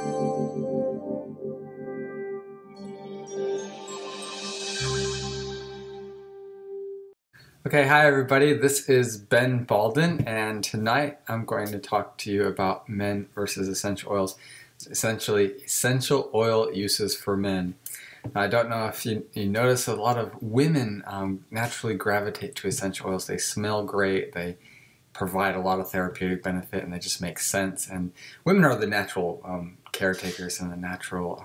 Okay, hi everybody, this is Ben Baldwin, and tonight I'm going to talk to you about men versus essential oils. Essentially, essential oil uses for men. I don't know if you notice a lot of women naturally gravitate to essential oils. They smell great, they provide a lot of therapeutic benefit, and they just make sense. And women are the natural caretakers and the natural,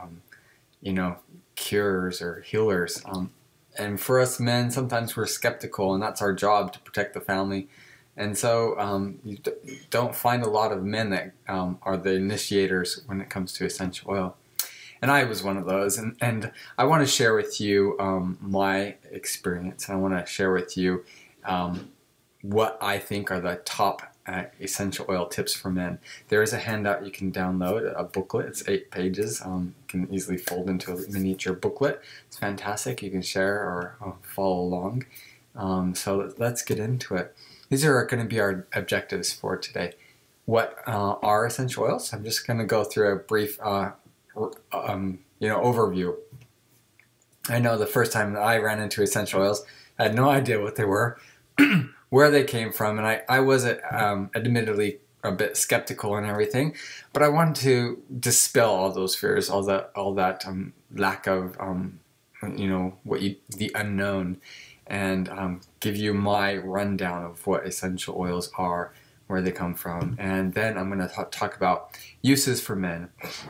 curers or healers. And for us men, sometimes we're skeptical, and that's our job, to protect the family. And so you don't find a lot of men that are the initiators when it comes to essential oil. And I was one of those. And I want to share with you my experience. I want to share with you what I think are the top essential oil tips for men. There is a handout you can download, a booklet. It's 8 pages. You can easily fold into a miniature booklet. It's fantastic. You can share or follow along. So let's get into it. These are going to be our objectives for today. What are essential oils? I'm just going to go through a brief overview. I know the first time that I ran into essential oils, I had no idea what they were, where they came from, and I was admittedly a bit skeptical and everything, but I wanted to dispel all those fears, all that lack of the unknown, and give you my rundown of what essential oils are, where they come from, and then I'm going to talk about uses for men.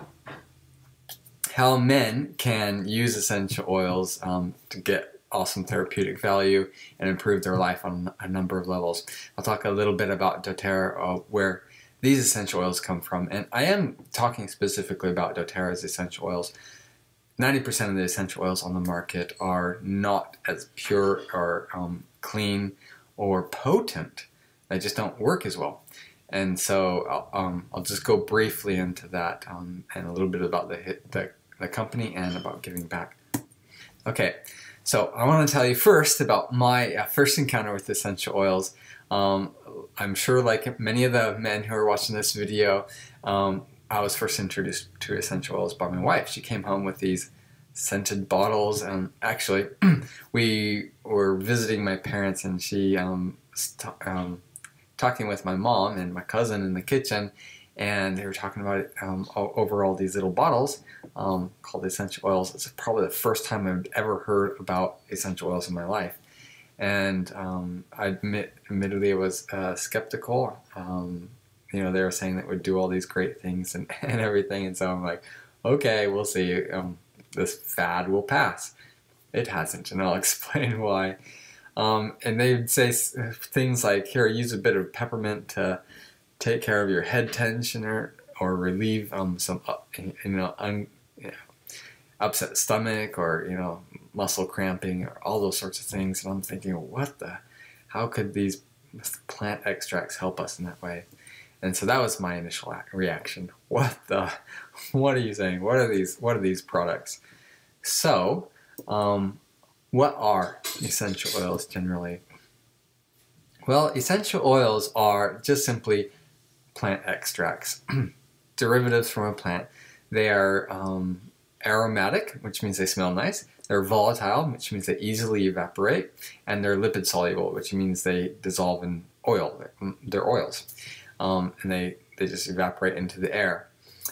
How men can use essential oils to get awesome therapeutic value and improve their life on a number of levels. I'll talk a little bit about doTERRA, where these essential oils come from, and I am talking specifically about doTERRA's essential oils. 90% of the essential oils on the market are not as pure or clean or potent. They just don't work as well. And so I'll just go briefly into that and a little bit about the company and about giving back. Okay, so I want to tell you first about my first encounter with essential oils. I'm sure, like many of the men who are watching this video, I was first introduced to essential oils by my wife. She came home with these scented bottles, and actually we were visiting my parents, and she talking with my mom and my cousin in the kitchen, and they were talking about it over all these little bottles called essential oils. It's probably the first time I've ever heard about essential oils in my life. And I admittedly I was skeptical. They were saying that it would do all these great things and everything. And so I'm like, okay, we'll see. This fad will pass. It hasn't, and I'll explain why. And they'd say things like, here, use a bit of peppermint to take care of your head tension or relieve some upset stomach or muscle cramping or all those sorts of things. And I'm thinking, how could these plant extracts help us in that way? And so that was my initial reaction. What are you saying? What are these products? So what are essential oils generally? Well, essential oils are just simply plant extracts, derivatives from a plant. They are aromatic, which means they smell nice. They're volatile, which means they easily evaporate, and they're lipid soluble, which means they dissolve in oil. They're oils, and they just evaporate into the air.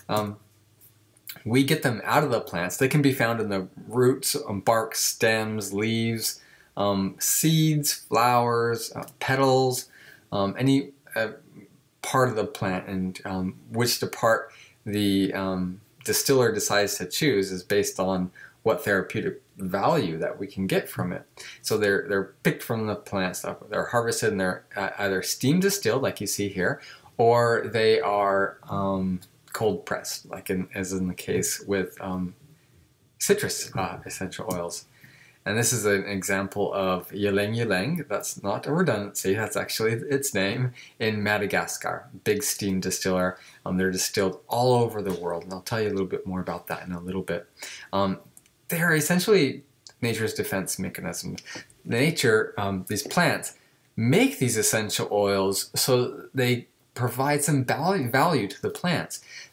We get them out of the plants. They can be found in the roots, bark, stems, leaves, seeds, flowers, petals, any part of the plant, and which part the distiller decides to choose is based on what therapeutic value that we can get from it. So they're picked from the plant stuff. They're harvested and they're either steam distilled, like you see here, or they are cold pressed, like as in the case with citrus essential oils. And this is an example of ylang ylang. That's not a redundancy, that's actually its name, in Madagascar. Big steam distiller. They're distilled all over the world, and I'll tell you a little bit more about that in a little bit. They're essentially nature's defense mechanisms. Nature, these plants, make these essential oils so they provide some value to the plants.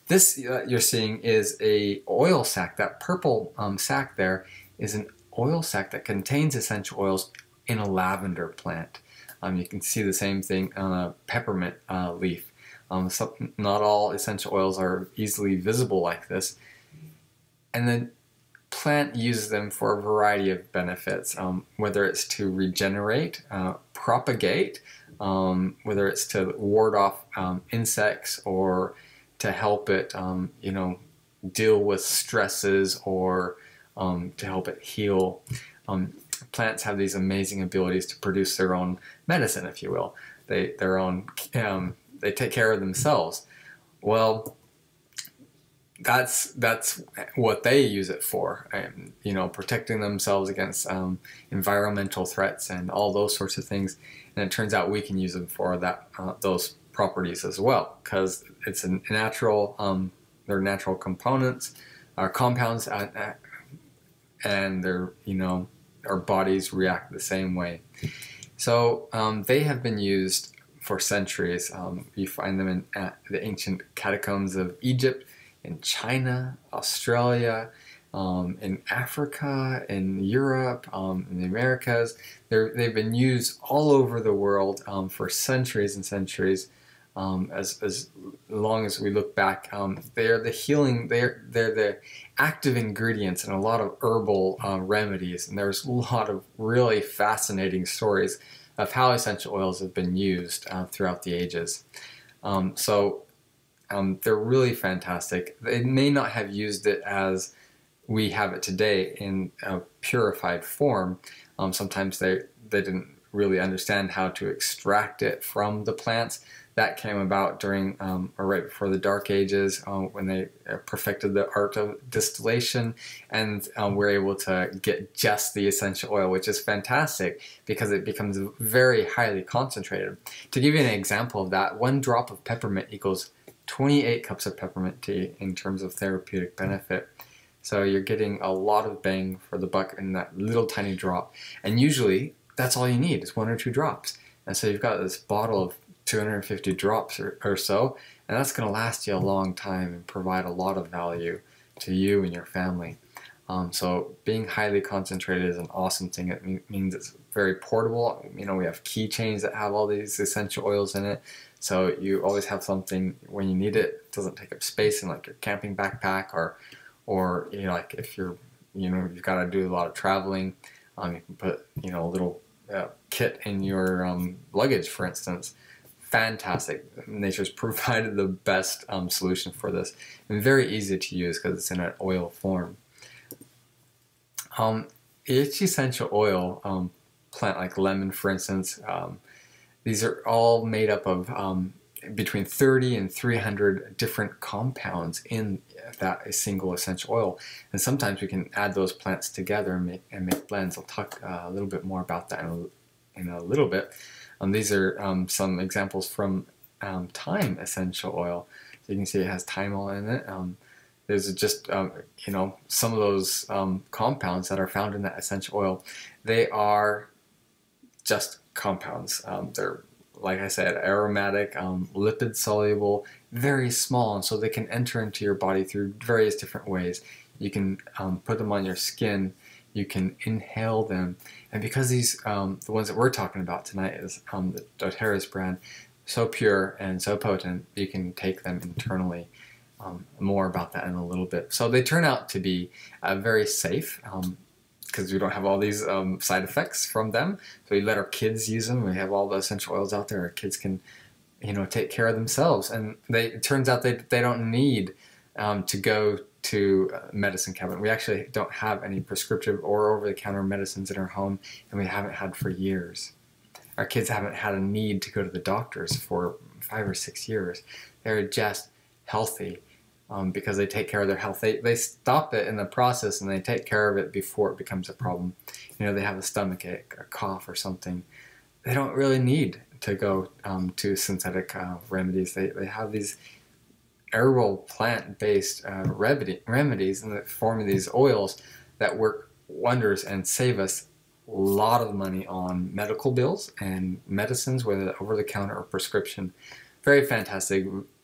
This you're seeing is a oil sac. That purple sac there is an oil sac that contains essential oils in a lavender plant. You can see the same thing on a peppermint leaf. Not all essential oils are easily visible like this. And the plant uses them for a variety of benefits, whether it's to regenerate, propagate, whether it's to ward off insects or to help it, deal with stresses or to help it heal. Plants have these amazing abilities to produce their own medicine, if you will. They take care of themselves. Well, that's what they use it for, protecting themselves against environmental threats and all those sorts of things. And it turns out we can use them for those properties as well, because it's a natural. They're natural components, compounds, and they're our bodies react the same way. So they have been used for centuries. You find them in the ancient catacombs of Egypt, in China, Australia, in Africa, in Europe, in the Americas. They've been used all over the world for centuries and centuries. As long as we look back, they're the healing, they're the active ingredients in a lot of herbal remedies, and there's a lot of really fascinating stories of how essential oils have been used throughout the ages. They're really fantastic. They may not have used it as we have it today in a purified form. Sometimes they didn't really understand how to extract it from the plants. That came about during or right before the Dark Ages, when they perfected the art of distillation and were able to get just the essential oil, which is fantastic because it becomes very highly concentrated. To give you an example of that, 1 drop of peppermint equals 28 cups of peppermint tea in terms of therapeutic benefit. So you're getting a lot of bang for the buck in that little tiny drop. And usually that's all you need is 1 or 2 drops. And so you've got this bottle of 250 drops or so, and that's going to last you a long time and provide a lot of value to you and your family. So being highly concentrated is an awesome thing. It means it's very portable. We have keychains that have all these essential oils in it, so you always have something when you need it. It doesn't take up space in like your camping backpack or like if you've got to do a lot of traveling. You can put a little kit in your luggage, for instance. Fantastic. Nature's provided the best solution for this, and very easy to use because it's in an oil form. Each essential oil plant, like lemon for instance, these are all made up of between 30 and 300 different compounds in that single essential oil, and sometimes we can add those plants together and make blends. I'll talk a little bit more about that in a little bit. These are some examples from thyme essential oil. So you can see it has thyme oil in it. There's just some of those compounds that are found in that essential oil. They are just compounds. They're, like I said, aromatic, lipid soluble, very small, and so they can enter into your body through various different ways. You can put them on your skin. You can inhale them, and because these, the ones that we're talking about tonight is the doTERRA's brand, so pure and so potent, you can take them internally. More about that in a little bit. So they turn out to be very safe because we don't have all these side effects from them. So we let our kids use them. We have all the essential oils out there. Our kids can, take care of themselves, and it turns out they don't need to go to medicine cabinet. We actually don't have any prescriptive or over-the-counter medicines in our home, and we haven't had for years. Our kids haven't had a need to go to the doctors for 5 or 6 years. They're just healthy because they take care of their health. They stop it in the process and they take care of it before it becomes a problem. They have a stomach ache, a cough or something. They don't really need to go to synthetic remedies. They have these herbal plant-based remedies in the form of these oils that work wonders and save us a lot of money on medical bills and medicines, whether over the counter or prescription. Very fantastic.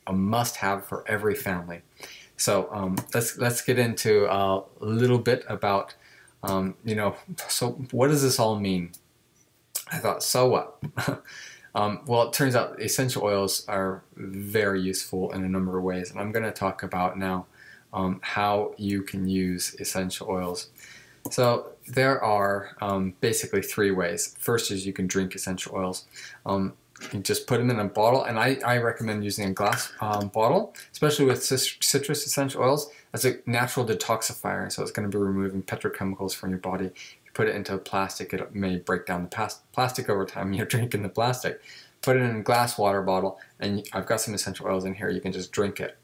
a must-have for every family. So let's get into a little bit about so what does this all mean? I thought, so what? Well, it turns out essential oils are very useful in a number of ways, and I'm going to talk about now how you can use essential oils. So there are basically 3 ways. First is you can drink essential oils. You can just put them in a bottle, and I recommend using a glass bottle, especially with citrus essential oils, as a natural detoxifier. So it's going to be removing petrochemicals from your body. If you put it into plastic, it may break down the plastic over time. You're drinking the plastic. Put it in a glass water bottle, and I've got some essential oils in here. You can just drink it.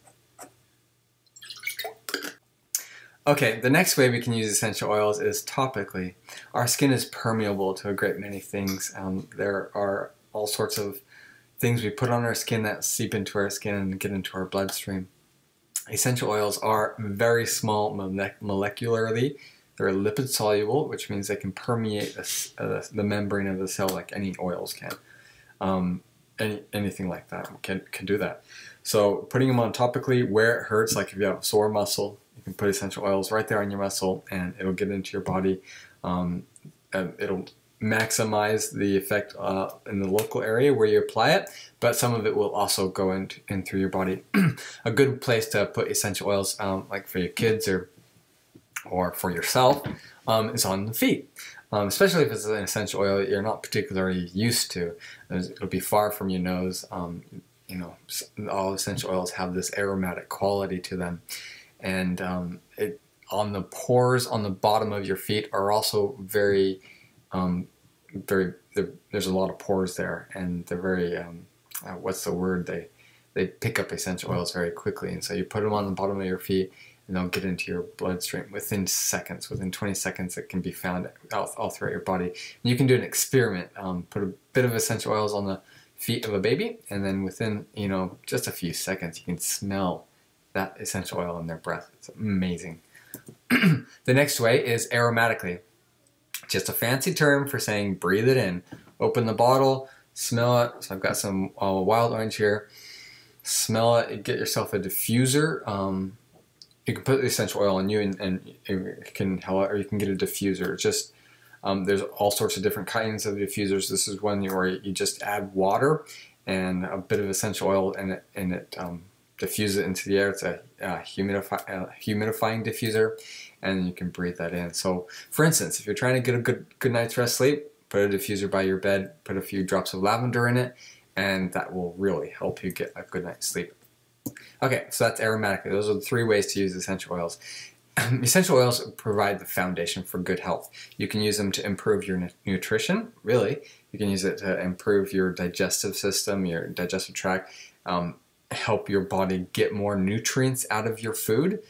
Okay, the next way we can use essential oils is topically. Our skin is permeable to a great many things. There are all sorts of things we put on our skin that seep into our skin and get into our bloodstream. Essential oils are very small molecularly. They're lipid soluble, which means they can permeate the membrane of the cell like any oils can. Anything like that can do that. So putting them on topically where it hurts, like if you have a sore muscle, you can put essential oils right there on your muscle and it'll get into your body. And it'll maximize the effect in the local area where you apply it, but some of it will also go in through your body. A good place to put essential oils, like for your kids or for yourself, is on the feet. Especially if it's an essential oil that you're not particularly used to. It'll be far from your nose. All essential oils have this aromatic quality to them. And on the pores on the bottom of your feet are also very, there's a lot of pores there, and they're very, what's the word? They pick up essential oils very quickly. And so you put them on the bottom of your feet, and they'll get into your bloodstream within seconds. Within 20 seconds, it can be found all throughout your body. And you can do an experiment. Put a bit of essential oils on the feet of a baby, and then within just a few seconds, you can smell that essential oil in their breath. It's amazing. The next way is aromatically. Just a fancy term for saying breathe it in. Open the bottle, smell it. So I've got some wild orange here. Smell it. Get yourself a diffuser. You can put the essential oil on you, and it can help, or you can get a diffuser. Just there's all sorts of different kinds of diffusers. This is one where you just add water and a bit of essential oil, and it diffuse it into the air. It's a humidifying diffuser, and you can breathe that in. So, for instance, if you're trying to get a good night's rest sleep, put a diffuser by your bed, put a few drops of lavender in it, and that will really help you get a good night's sleep. Okay, so that's aromatically. Those are the 3 ways to use essential oils. Essential oils provide the foundation for good health. You can use them to improve your nutrition, really. You can use it to improve your digestive system, your digestive tract, help your body get more nutrients out of your food.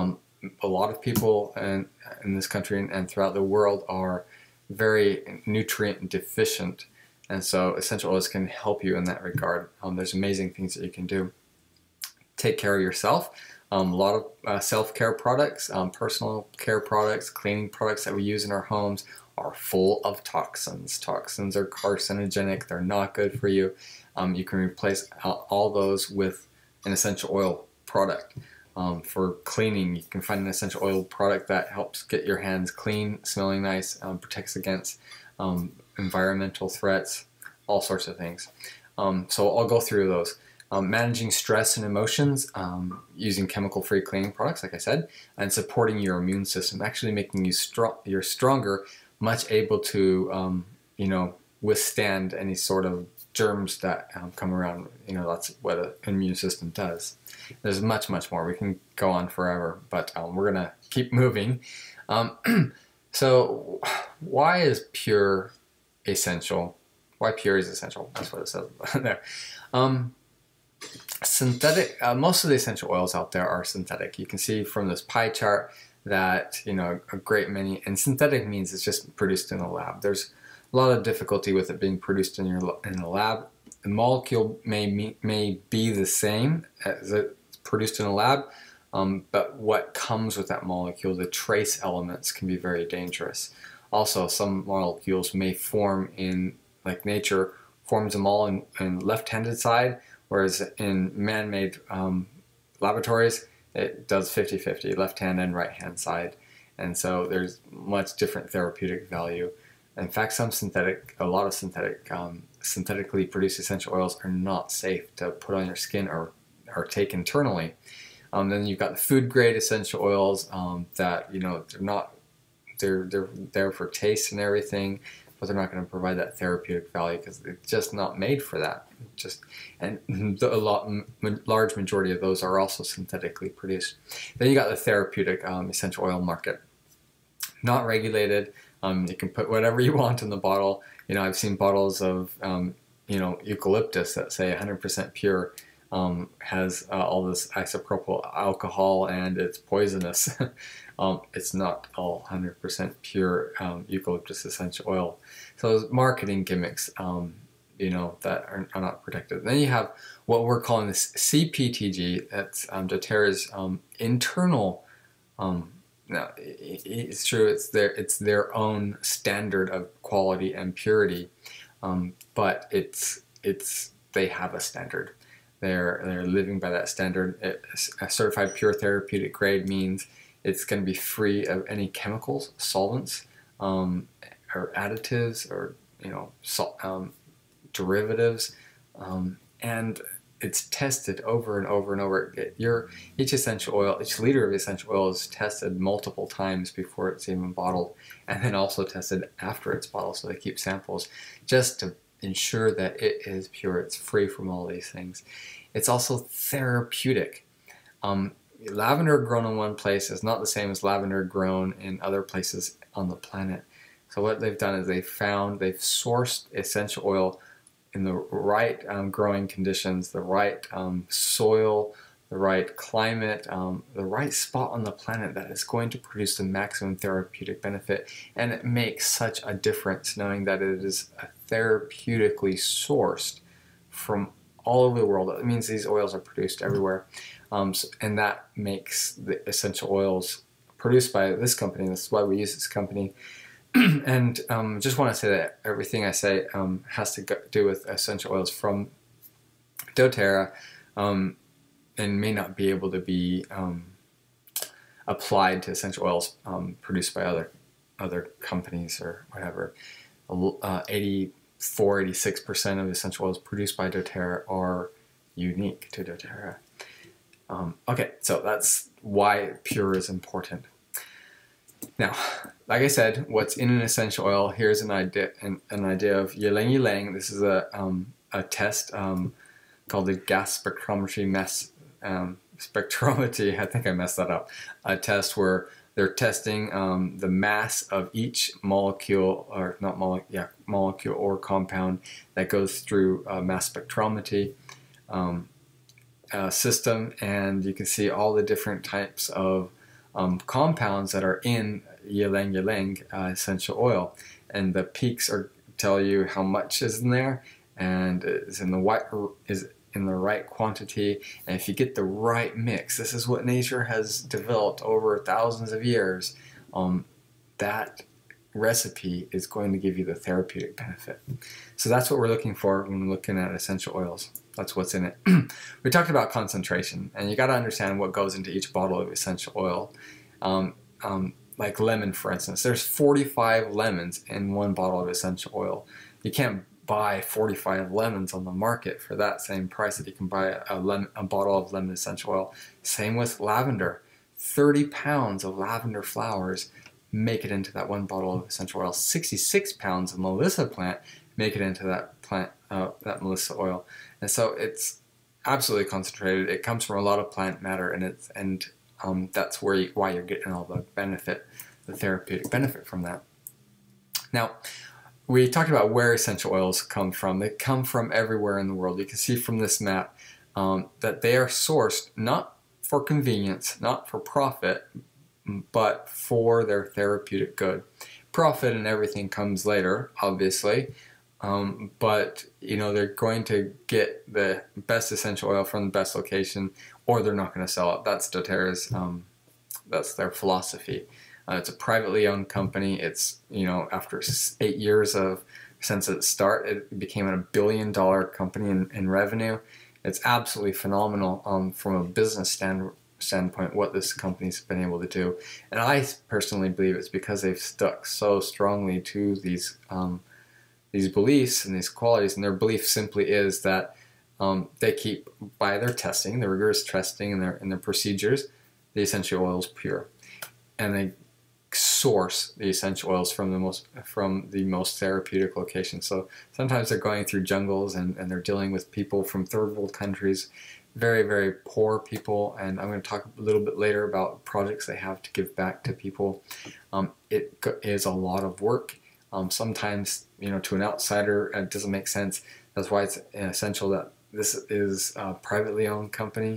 A lot of people in this country and throughout the world are very nutrient deficient, and so essential oils can help you in that regard. There's amazing things that you can do. Take care of yourself. A lot of self-care products, personal care products, cleaning products that we use in our homes are full of toxins. Toxins are carcinogenic. They're not good for you. You can replace all those with an essential oil product. For cleaning, you can find an essential oil product that helps get your hands clean, smelling nice, protects against environmental threats, all sorts of things. So I'll go through those. Managing stress and emotions, using chemical-free cleaning products, like I said, and supporting your immune system, actually making you stronger, much able to, withstand any sort of germs that come around. That's what an immune system does. There's much, much more. We can go on forever, but we're going to keep moving. So why is Pure essential? Why Pure is essential? That's what it says there. Synthetic, most of the essential oils out there are synthetic. You can see from this pie chart that a great many, and synthetic means it's just produced in a lab. There's a lot of difficulty with it being produced in a lab. The molecule may be the same as it's produced in a lab, but what comes with that molecule, the trace elements, can be very dangerous. Also, some molecules may form in, like nature forms them all in left-handed side, whereas in man-made laboratories, it does 50-50, left hand and right hand side. And so there's much different therapeutic value. In fact, a lot of synthetically produced essential oils are not safe to put on your skin or take internally. Then you've got the food grade essential oils that, you know, they're there for taste and everything, but they're not going to provide that therapeutic value because they're just not made for that. Large majority of those are also synthetically produced. Then you got the therapeutic essential oil market, not regulated. You can put whatever you want in the bottle. You know, I've seen bottles of you know, eucalyptus that say 100% pure. Has all this isopropyl alcohol and it's poisonous. It's not all 100% pure eucalyptus essential oil. So those marketing gimmicks, you know, that are not protected. Then you have what we're calling this CPTG. That's doTERRA's internal. Now it's true. It's their own standard of quality and purity, but they have a standard. They're living by that standard. A certified pure therapeutic grade means it's going to be free of any chemicals, solvents, or additives, or, you know, derivatives, and it's tested over and over and over. Each essential oil, each liter of essential oil is tested multiple times before it's even bottled, and then also tested after it's bottled. So they keep samples just to ensure that it is pure, it's free from all these things. It's also therapeutic. Lavender grown in one place is not the same as lavender grown in other places on the planet. So what they've done is they've sourced essential oil in the right growing conditions, the right soil, the right climate, the right spot on the planet that is going to produce the maximum therapeutic benefit. And it makes such a difference knowing that it is therapeutically sourced from all over the world. That means these oils are produced everywhere. And that makes the essential oils produced by this company. This is why we use this company. And just want to say that everything I say has to do with essential oils from doTERRA, and may not be able to be applied to essential oils produced by other companies or whatever. 86% of essential oils produced by doTERRA are unique to doTERRA. Okay, so that's why pure is important. Now, like I said, what's in an essential oil? Here's an idea of ylang ylang. This is a test called the gas spectrometry spectrometry. I think I messed that up. A test where they're testing the mass of each molecule, or not molecule, molecule or compound that goes through mass spectrometry system, and you can see all the different types of compounds that are in ylang ylang essential oil, and the peaks tell you how much is in there, and is in the right quantity. And if you get the right mix, this is what nature has developed over thousands of years. That recipe is going to give you the therapeutic benefit. So that's what we're looking for when we're looking at essential oils. That's what's in it. We talked about concentration, and you got to understand what goes into each bottle of essential oil. Like lemon, for instance, there's 45 lemons in one bottle of essential oil. You can't buy 45 lemons on the market for that same price that you can buy a bottle of lemon essential oil. Same with lavender. 30 pounds of lavender flowers make it into that one bottle of essential oil. 66 pounds of Melissa plant make it into that plant, that Melissa oil. And so it's absolutely concentrated. It comes from a lot of plant matter, and that's why you're getting all the benefit, the therapeutic benefit from that. Now, we talked about where essential oils come from. They come from everywhere in the world. You can see from this map that they are sourced not for convenience, not for profit, but for their therapeutic good. Profit and everything comes later, obviously, but you know, they're going to get the best essential oil from the best location, or they're not going to sell it. That's doTERRA's, that's their philosophy. It's a privately owned company. It's, you know, after 8 years since its start, it became a $1 billion company in revenue. It's absolutely phenomenal from a business standpoint what this company's been able to do. And I personally believe it's because they've stuck so strongly to these beliefs and these qualities, and their belief simply is that they keep, by their testing, the rigorous testing and their procedures, the essential oils pure, and they source the essential oils from the most therapeutic locations. So sometimes they're going through jungles and they're dealing with people from third world countries, very, very poor people, and I'm going to talk a little bit later about projects they have to give back to people. It is a lot of work. Sometimes, to an outsider, it doesn't make sense. That's why it's essential that this is a privately owned company,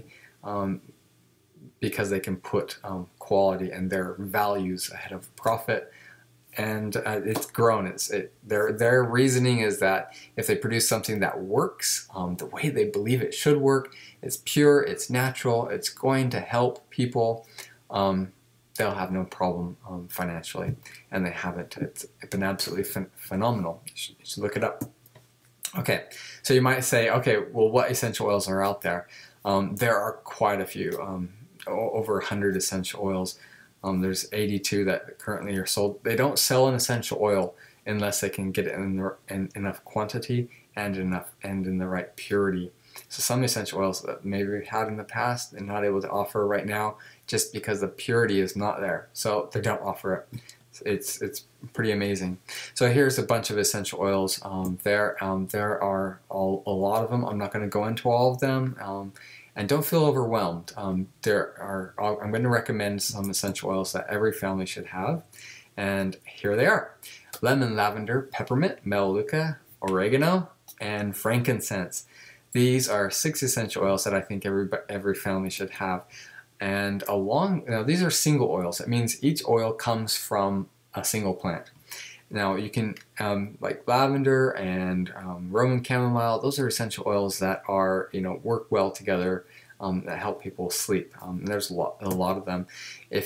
because they can put quality and their values ahead of profit. And it's grown. Their reasoning is that if they produce something that works the way they believe it should work, it's pure, it's natural, it's going to help people, they'll have no problem financially. And they haven't. It's been absolutely phenomenal. You should look it up. Okay, so you might say, okay, well, what essential oils are out there? There are quite a few, over 100 essential oils. There's 82 that currently are sold. They don't sell an essential oil unless they can get it in enough quantity and in the right purity. So some essential oils that maybe we've had in the past and not able to offer right now just because the purity is not there. So they don't offer it. It's pretty amazing. So here's a bunch of essential oils. There are a lot of them. I'm not going to go into all of them. And don't feel overwhelmed. I'm going to recommend some essential oils that every family should have. And here they are: lemon, lavender, peppermint, melaleuca, oregano, and frankincense. These are 6 essential oils that I think every family should have. And these are single oils. That means each oil comes from a single plant. Now you can, like lavender and Roman chamomile, those are essential oils that are, work well together, that help people sleep. There's a lot of them.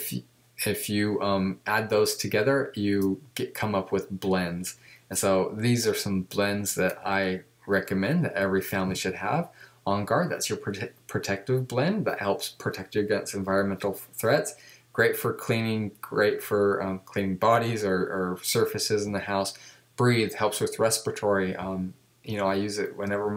If you add those together, you come up with blends. And so these are some blends that I recommend that every family should have. On Guard, that's your protective blend that helps protect you against environmental threats. Great for cleaning, great for cleaning bodies or surfaces in the house. Breathe helps with respiratory. I use it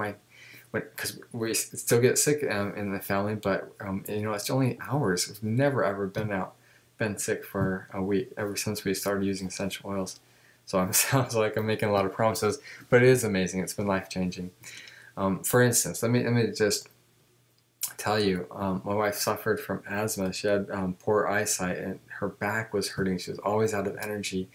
because we still get sick in the family, but it's only hours. We've never ever been sick for a week ever since we started using essential oils. So it sounds like I'm making a lot of promises, but it is amazing. It's been life-changing. For instance, let me just tell you, my wife suffered from asthma. She had poor eyesight and her back was hurting. She was always out of energy.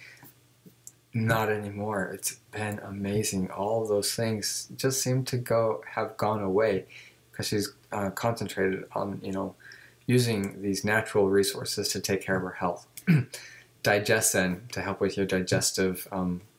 Not anymore. It's been amazing. All of those things just seem to have gone away because she's concentrated on using these natural resources to take care of her health. Digestin to help with your digestive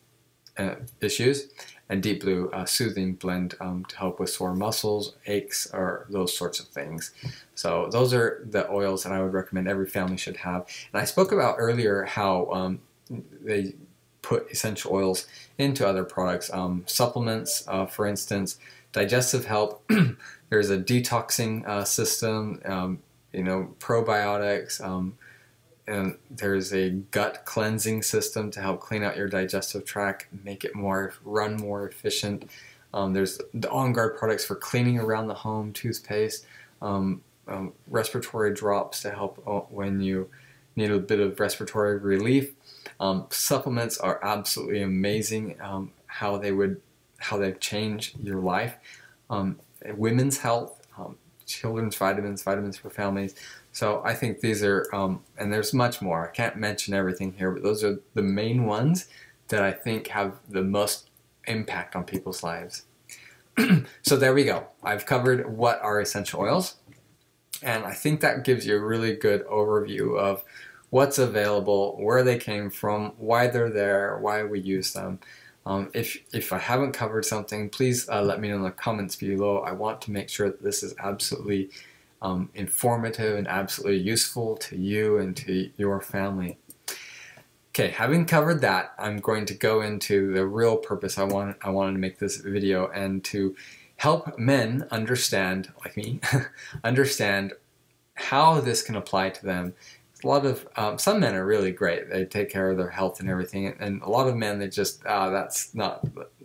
issues, and Deep Blue Soothing Blend to help with sore muscles, aches, or those sorts of things. So those are the oils that I would recommend every family should have. And I spoke about earlier how they put essential oils into other products, supplements, for instance, digestive help. There's a detoxing system, probiotics. And there's a gut cleansing system to help clean out your digestive tract, make it run more efficient. There's the On Guard products for cleaning around the home, toothpaste, respiratory drops to help when you need a bit of respiratory relief. Supplements are absolutely amazing. How they've changed your life. Women's health, children's vitamins for families. So I think these are, and there's much more. I can't mention everything here, but those are the main ones that I think have the most impact on people's lives. So there we go. I've covered what are essential oils, and I think that gives you a really good overview of what's available, where they came from, why they're there, why we use them. If I haven't covered something, please let me know in the comments below. I want to make sure that this is absolutely informative and absolutely useful to you and to your family. Okay, having covered that, I'm going to go into the real purpose I wanted to make this video, and to help men understand, like me, understand how this can apply to them. A lot of some men are really great. They take care of their health and everything, and a lot of men, they just that's not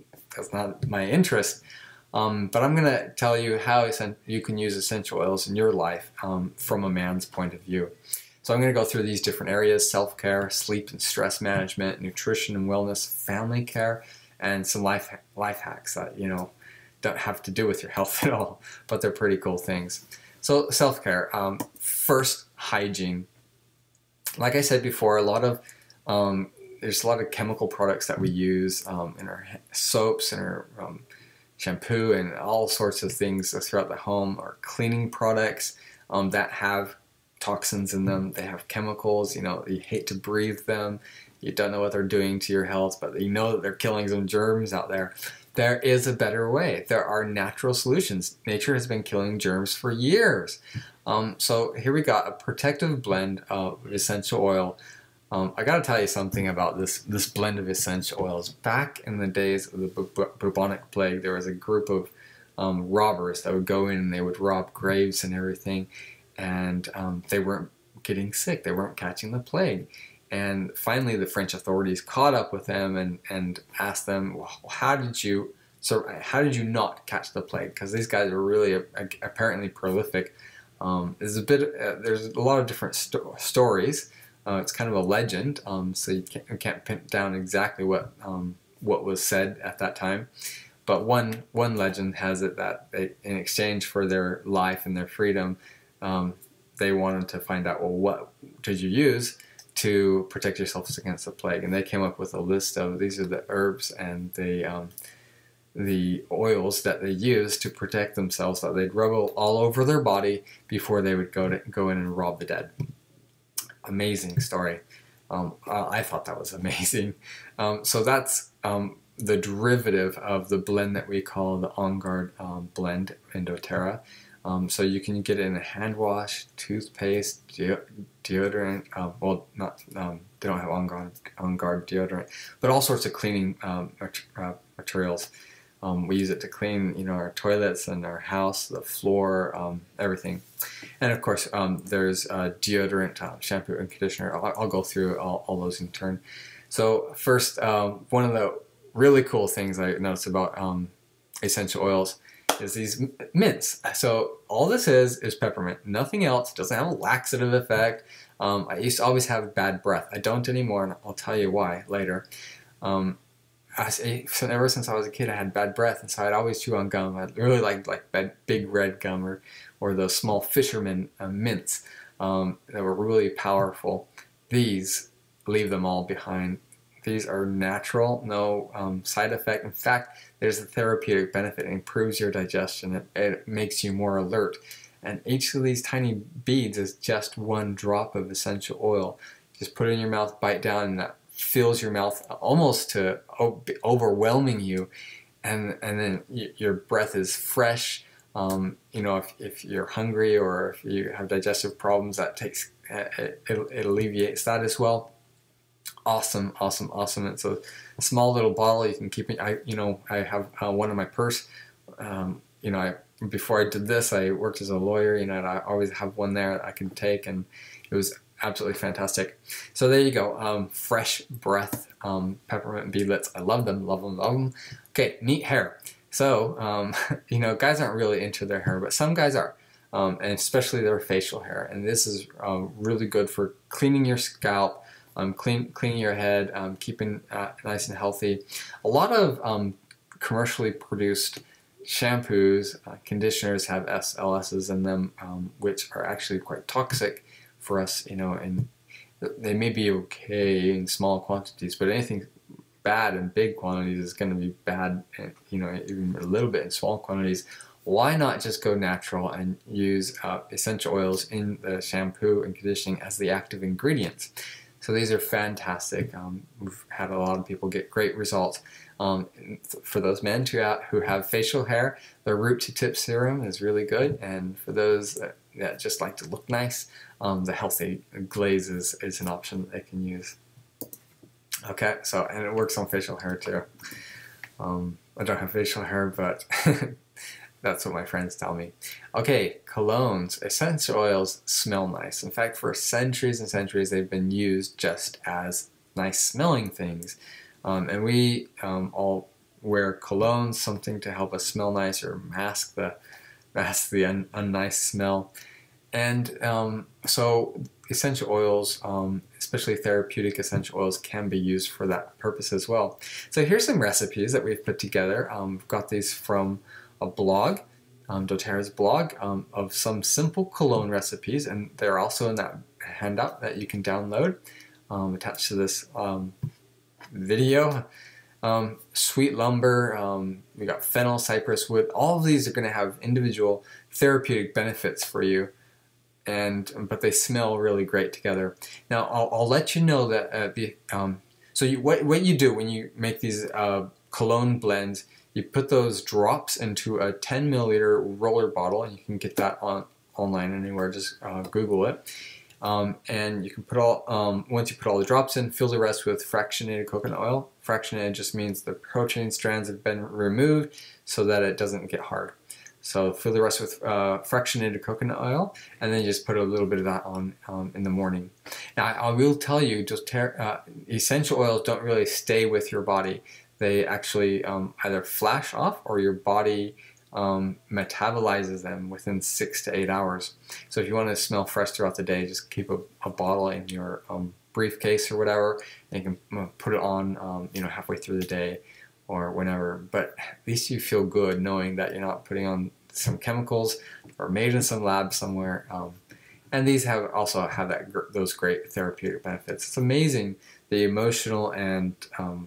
my interest. But I'm going to tell you how you can use essential oils in your life from a man's point of view. So I'm going to go through these different areas: self-care, sleep and stress management, nutrition and wellness, family care, and some life hacks that, you know, don't have to do with your health at all, but they're pretty cool things. So self-care, first, hygiene. Like I said before, there's a lot of chemical products that we use in our soaps and our shampoo and all sorts of things throughout the home, or cleaning products that have toxins in them. They have chemicals, you know, you hate to breathe them. You don't know what they're doing to your health, but you know that they're killing some germs out there. There is a better way. There are natural solutions. Nature has been killing germs for years. So here we got a protective blend of essential oil. I got to tell you something about this blend of essential oils. Back in the days of the bubonic plague, there was a group of robbers that would go in and they would rob graves and everything, and they weren't getting sick. They weren't catching the plague. And finally, the French authorities caught up with them and asked them, well, how did you not catch the plague? Because these guys are really apparently prolific. There's a lot of different stories. It's kind of a legend, so you can't pin down exactly what was said at that time. But one legend has it that in exchange for their life and their freedom, they wanted to find out, well, what did you use to protect yourselves against the plague? And they came up with a list of, these are the herbs and the oils that they used to protect themselves, that they'd rub all over their body before they would go in and rob the dead. Amazing story. I thought that was amazing. So that's the derivative of the blend that we call the On Guard blend in doTERRA. So you can get it in a hand wash, toothpaste, deodorant. Well, not they don't have On Guard deodorant, but all sorts of cleaning materials. We use it to clean, you know, our toilets and our house, the floor, everything. And of course, there's deodorant, shampoo, and conditioner. I'll go through all those in turn. So first, one of the really cool things I noticed about essential oils is these mints. So all this is peppermint, nothing else. It doesn't have a laxative effect. I used to always have bad breath. I don't anymore, and I'll tell you why later. Ever since I was a kid, I had bad breath, and so I'd always chew on gum. I really liked big red gum or those small fisherman mints that were really powerful. These, leave them all behind. These are natural, no side effect. In fact, there's a therapeutic benefit. It improves your digestion. It makes you more alert. And each of these tiny beads is just one drop of essential oil. Just put it in your mouth, bite down, and that fills your mouth almost to overwhelming you, and then your breath is fresh. You know, if you're hungry or if you have digestive problems, that it alleviates that as well. Awesome. It's a small little bottle you can keep it. I have one in my purse. You know, before I did this, I worked as a lawyer. You know, and I always have one there that I can take, and it was absolutely fantastic. So there you go. Fresh breath, peppermint beadlets. I love them. Okay, neat hair. So you know, guys aren't really into their hair, but some guys are, and especially their facial hair. And this is really good for cleaning your scalp, cleaning your head, keeping nice and healthy. A lot of commercially produced shampoos, conditioners have SLSs in them, which are actually quite toxic for us, you know, and they may be okay in small quantities, but anything bad in big quantities is going to be bad, you know, even a little bit in small quantities. Why not just go natural and use essential oils in the shampoo and conditioning as the active ingredients? So these are fantastic. We've had a lot of people get great results. For those men who have facial hair, the root to tip serum is really good, and for those that just like to look nice, the healthy glaze is an option that they can use. Okay, so, and it works on facial hair too. I don't have facial hair, but That's what my friends tell me. Okay, colognes, essential oils smell nice. In fact, for centuries and centuries, they've been used just as nice smelling things. And we all wear colognes, something to help us smell nice or mask the unnice smell. And so essential oils, especially therapeutic essential oils, can be used for that purpose as well. So here's some recipes that we've put together. We've got these from a blog, doTERRA's blog, of some simple cologne recipes, and they're also in that handout that you can download attached to this video. Sweet lumber, we got fennel, cypress wood. All of these are going to have individual therapeutic benefits for you, but they smell really great together. Now I'll let you know that what you do when you make these cologne blends, you put those drops into a 10 milliliter roller bottle, and you can get that online anywhere. Just Google it. And you can put once you put all the drops in, fill the rest with fractionated coconut oil. Fractionated just means the protein strands have been removed so that it doesn't get hard. So fill the rest with fractionated coconut oil, and then you just put a little bit of that on in the morning. Now I will tell you, essential oils don't really stay with your body. They actually either flash off, or your body metabolizes them within 6 to 8 hours. So if you want to smell fresh throughout the day, just keep a bottle in your briefcase or whatever, and you can put it on halfway through the day or whenever. But at least you feel good knowing that you're not putting on some chemicals or made in some lab somewhere. And these also have those great therapeutic benefits. It's amazing the emotional and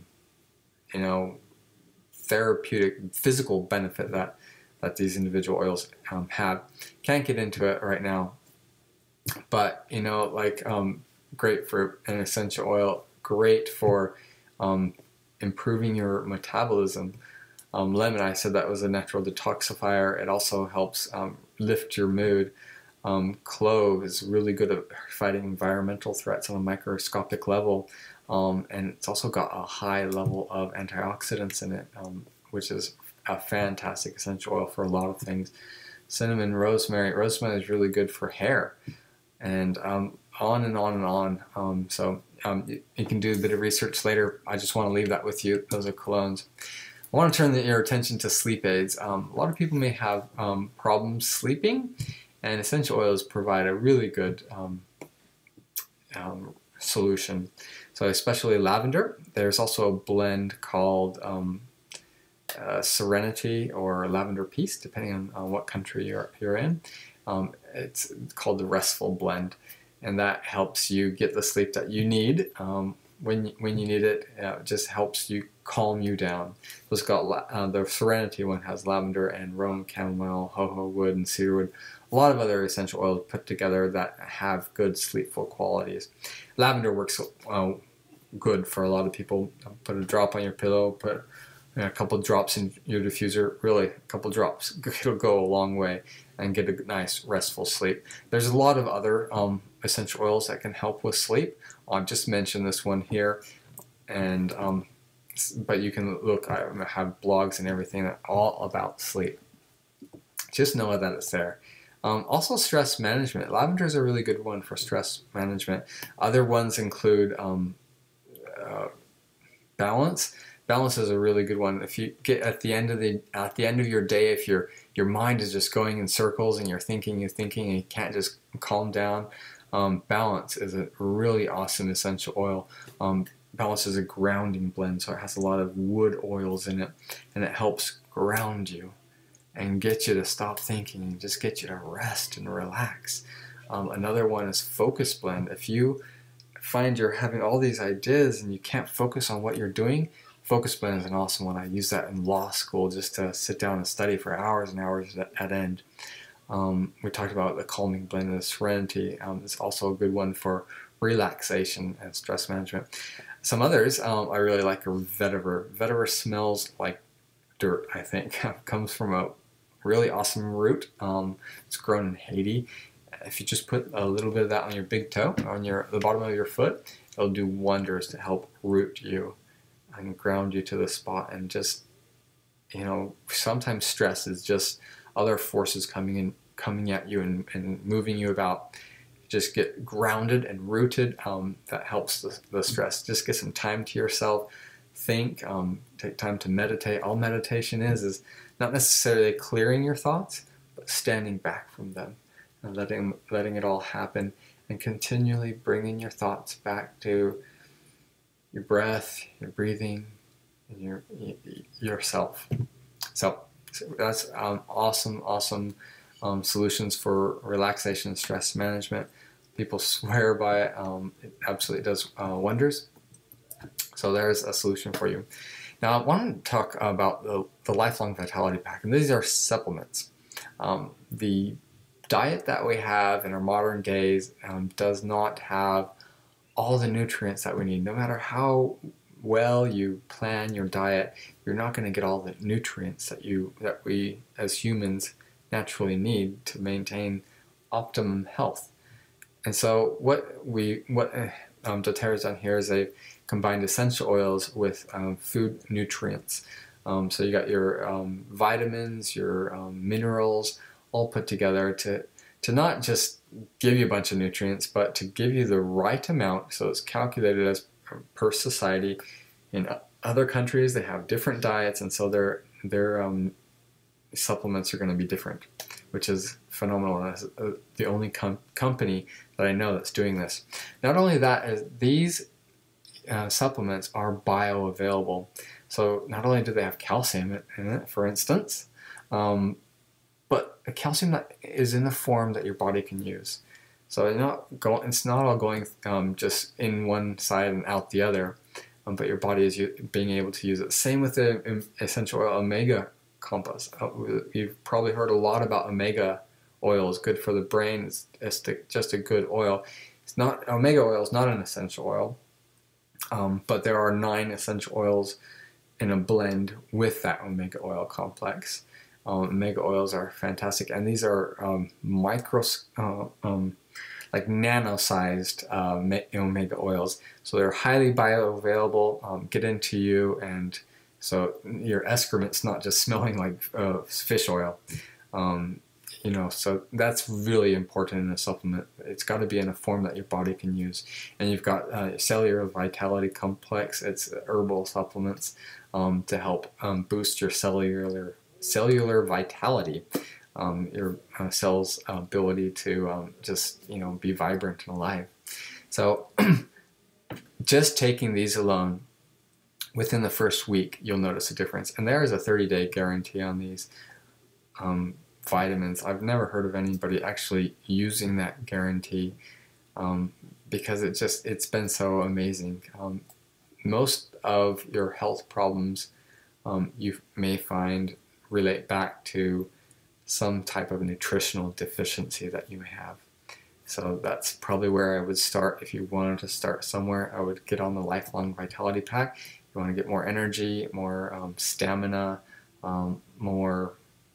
therapeutic physical benefit that these individual oils have. Can't get into it right now, but great for an essential oil, great for improving your metabolism. Lemon, I said that was a natural detoxifier. It also helps lift your mood. Clove is really good at fighting environmental threats on a microscopic level, and it's also got a high level of antioxidants in it, which is a fantastic essential oil for a lot of things. Cinnamon, rosemary. Rosemary is really good for hair, and on and on and on. You can do a bit of research later. I just want to leave that with you. Those are colognes. I want to turn your attention to sleep aids. A lot of people may have problems sleeping, and essential oils provide a really good solution. So especially lavender. There's also a blend called Serenity or Lavender Peace, depending on what country you're in. It's called the Restful Blend, and that helps you get the sleep that you need when you need it. It just helps you calm you down. It's got the Serenity one has lavender and rowan, chamomile, jojoba wood, and cedarwood. A lot of other essential oils put together that have good sleepful qualities. Lavender works good for a lot of people. Put a drop on your pillow, put a couple drops in your diffuser. Really, a couple drops. It'll go a long way and get a nice restful sleep. There's a lot of other essential oils that can help with sleep. I've just mentioned this one here, and but you can look. I have blogs and everything that all about sleep. Just know that it's there. Also stress management. Lavender is a really good one for stress management. Other ones include balance. Balance is a really good one. If you get at the end of your day, if your mind is just going in circles and you're thinking and you can't just calm down, balance is a really awesome essential oil. Balance is a grounding blend, so it has a lot of wood oils in it, and it helps ground you and get you to stop thinking and just get you to rest and relax. Another one is Focus Blend. If you find you're having all these ideas and you can't focus on what you're doing, Focus Blend is an awesome one. I used that in law school just to sit down and study for hours and hours at end. We talked about the Calming Blend and the Serenity. It's also a good one for relaxation and stress management. Some others I really like are Vetiver. Vetiver smells like dirt, I think. It comes from a really awesome root. It's grown in Haiti. If you just put a little bit of that on your big toe, on the bottom of your foot, it'll do wonders to help root you and ground you to the spot. And just, sometimes stress is just other forces coming at you and moving you about. Just get grounded and rooted. That helps the stress. Just get some time to yourself. Think. Take time to meditate. All meditation is not necessarily clearing your thoughts, but standing back from them and letting it all happen, and continually bringing your thoughts back to your breath, your breathing, and yourself. So that's awesome solutions for relaxation and stress management. People swear by it. It absolutely does wonders. So there's a solution for you. Now I want to talk about the Lifelong Vitality Pack, and these are supplements. The diet that we have in our modern days does not have all the nutrients that we need. No matter how well you plan your diet, you're not going to get all the nutrients that we as humans naturally need to maintain optimum health. And so what doTERRA's done here is they've combined essential oils with food nutrients. So you got your vitamins, your minerals, all put together to not just give you a bunch of nutrients, but to give you the right amount. So it's calculated as per society. In other countries, they have different diets, and so their supplements are going to be different, which is phenomenal. That's the only company that I know that's doing this. Not only that, is these supplements are bioavailable. So not only do they have calcium in it, for instance, but a calcium that is in the form that your body can use. So it's not all going just in one side and out the other, but your body is being able to use it. Same with the essential oil omega compost. You've probably heard a lot about omega oils. Good for the brain. It's just a good oil. Omega oil is not an essential oil, but there are 9 essential oils in a blend with that omega oil complex. Omega oils are fantastic, and these are like nano-sized omega oils. So they're highly bioavailable, get into you, and so your excrement's not just smelling like fish oil. So that's really important in a supplement. It's got to be in a form that your body can use. And you've got Cellular Vitality Complex. It's herbal supplements to help boost your cellular vitality, your cells' ability to just be vibrant and alive. So just taking these alone, within the first week, you'll notice a difference. And there is a 30-day guarantee on these vitamins. I've never heard of anybody actually using that guarantee because it's been so amazing. Most of your health problems you may find relate back to some type of nutritional deficiency that you have. So that's probably where I would start. If you wanted to start somewhere, I would get on the Lifelong Vitality Pack. You want to get more energy, more stamina, more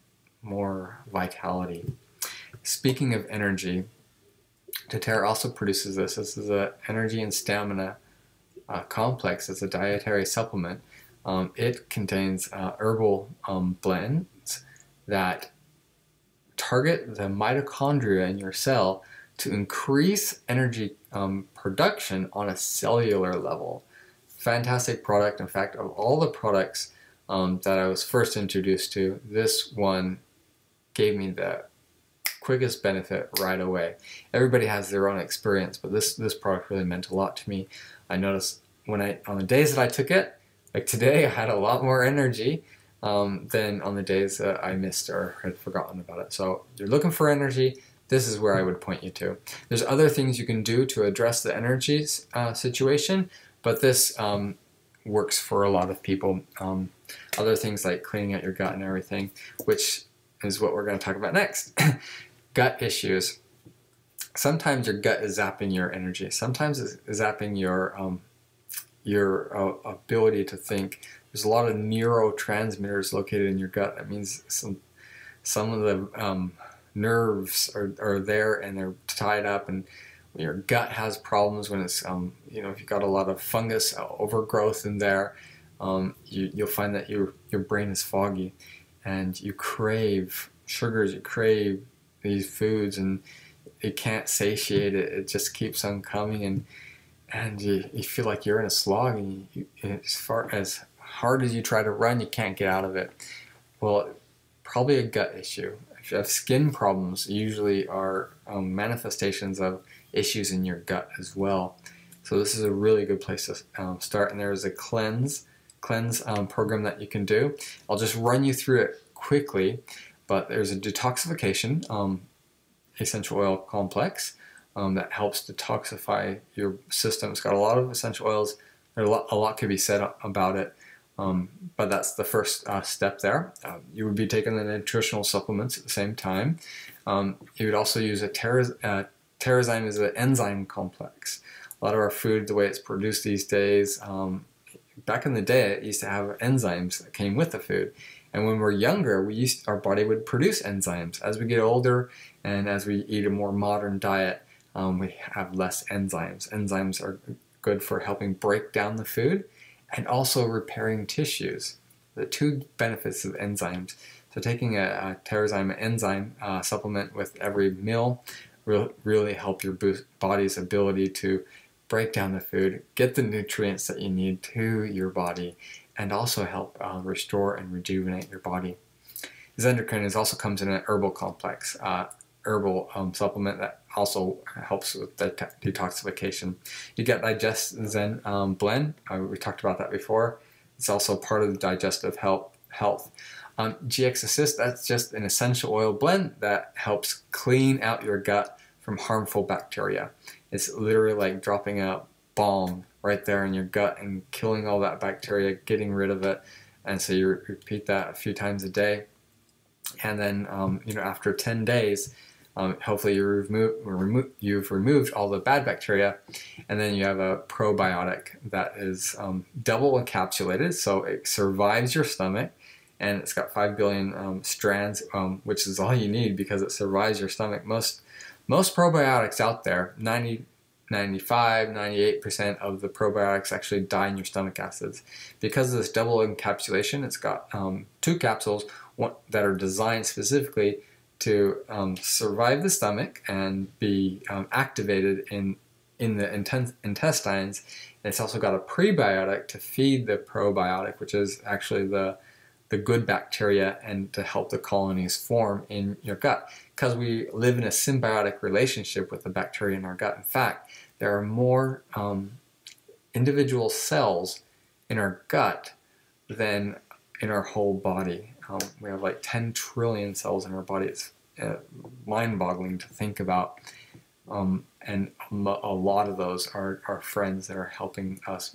vitality. Speaking of energy, doTERRA also produces this. This is an energy and stamina complex. It's a dietary supplement. It contains herbal blends that target the mitochondria in your cell to increase energy production on a cellular level. Fantastic product. In fact, of all the products that I was first introduced to, this one gave me the quickest benefit right away. Everybody has their own experience, but this product really meant a lot to me. I noticed on the days that I took it, like today, I had a lot more energy than on the days that I missed or had forgotten about it. So you're looking for energy, this is where I would point you to. There's other things you can do to address the energy situation, but this works for a lot of people. Other things like cleaning out your gut and everything, which is what we're going to talk about next. Gut issues. Sometimes your gut is zapping your energy. Sometimes it's zapping your ability to think. There's a lot of neurotransmitters located in your gut. That means some of the nerves are there and they're tied up, and your gut has problems when it's if you've got a lot of fungus overgrowth in there, you'll find that your brain is foggy and you crave sugars, you crave these foods, and you can't satiate it. It just keeps on coming, and you feel like you're in a slog, and as hard as you try to run, you can't get out of it. Well, probably a gut issue. If you have skin problems, usually are manifestations of issues in your gut as well. So this is a really good place to start. And there's a cleanse program that you can do. I'll just run you through it quickly, but there's a detoxification essential oil complex that helps detoxify your system. It's got a lot of essential oils. A lot could be said about it, but that's the first step there. You would be taking the nutritional supplements at the same time. You would also use a Terrazyme is an enzyme complex. A lot of our food, the way it's produced these days, back in the day, it used to have enzymes that came with the food. And when we're younger, our body would produce enzymes. As we get older and as we eat a more modern diet, we have less enzymes. Enzymes are good for helping break down the food and also repairing tissues. The two benefits of enzymes. So taking a Terrazyme enzyme supplement with every meal will really help your body's ability to break down the food, get the nutrients that you need to your body, and also help restore and rejuvenate your body. Zendocrine also comes in an herbal complex, herbal supplement that also helps with the detoxification. You get Digest Zen blend. We talked about that before. It's also part of the digestive health. GX Assist, that's just an essential oil blend that helps clean out your gut from harmful bacteria. It's literally like dropping a bomb right there in your gut and killing all that bacteria, getting rid of it. And so you repeat that a few times a day. And then, after 10 days, hopefully you've removed all the bad bacteria. And then you have a probiotic that is double encapsulated, so it survives your stomach. And it's got 5 billion strands, which is all you need because it survives your stomach. Most probiotics out there, 98% of the probiotics actually die in your stomach acids. Because of this double encapsulation, it's got 2 capsules that are designed specifically to survive the stomach and be activated in the intestines. And it's also got a prebiotic to feed the probiotic, which is actually the good bacteria and to help the colonies form in your gut. Because we live in a symbiotic relationship with the bacteria in our gut. In fact, there are more individual cells in our gut than in our whole body. We have like 10 trillion cells in our body. It's mind-boggling to think about. And a lot of those are our friends that are helping us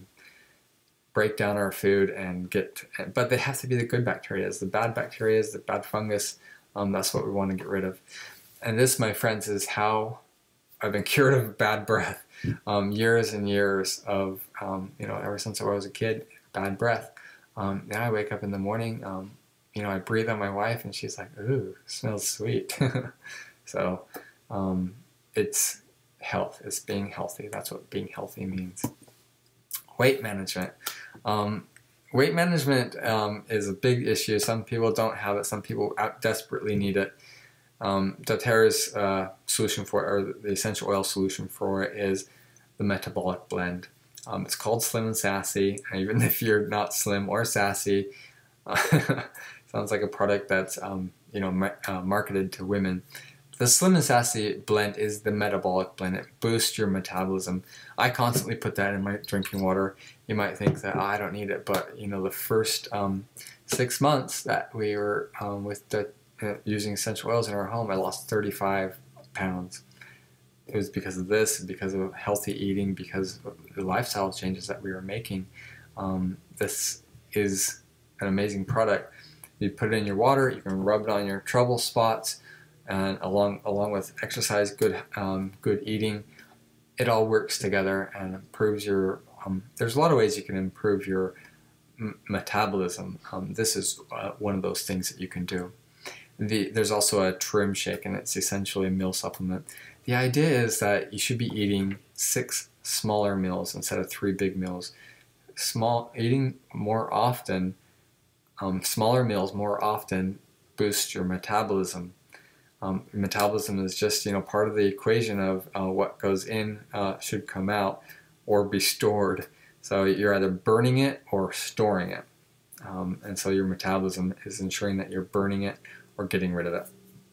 break down our food and but they have to be the good bacteria. The bad bacteria, the bad fungus, that's what we want to get rid of. And this, my friends, is how I've been cured of bad breath. Years and years of, ever since I was a kid, bad breath. Now I wake up in the morning, I breathe on my wife and she's like, ooh, smells sweet. So it's health, it's being healthy. That's what being healthy means. Weight management. Weight management is a big issue. Some people don't have it. Some people desperately need it. doTERRA's solution for it, or the essential oil solution for it, is the metabolic blend. It's called Slim and Sassy. Even if you're not slim or sassy, sounds like a product that's marketed to women. The Slim and Sassy blend is the metabolic blend. It boosts your metabolism. I constantly put that in my drinking water. You might think that I don't need it, but the first 6 months that we were using essential oils in our home, I lost 35 pounds. It was because of this, because of healthy eating, because of the lifestyle changes that we were making. This is an amazing product. You put it in your water, you can rub it on your trouble spots, and along with exercise, good eating, it all works together and improves your. There's a lot of ways you can improve your metabolism. This is one of those things that you can do. There's also a trim shake, and it's essentially a meal supplement. The idea is that you should be eating 6 smaller meals instead of 3 big meals. Eating more often, smaller meals more often, boost your metabolism. Metabolism is just, part of the equation of what goes in should come out or be stored. So you're either burning it or storing it. And so your metabolism is ensuring that you're burning it or getting rid of it.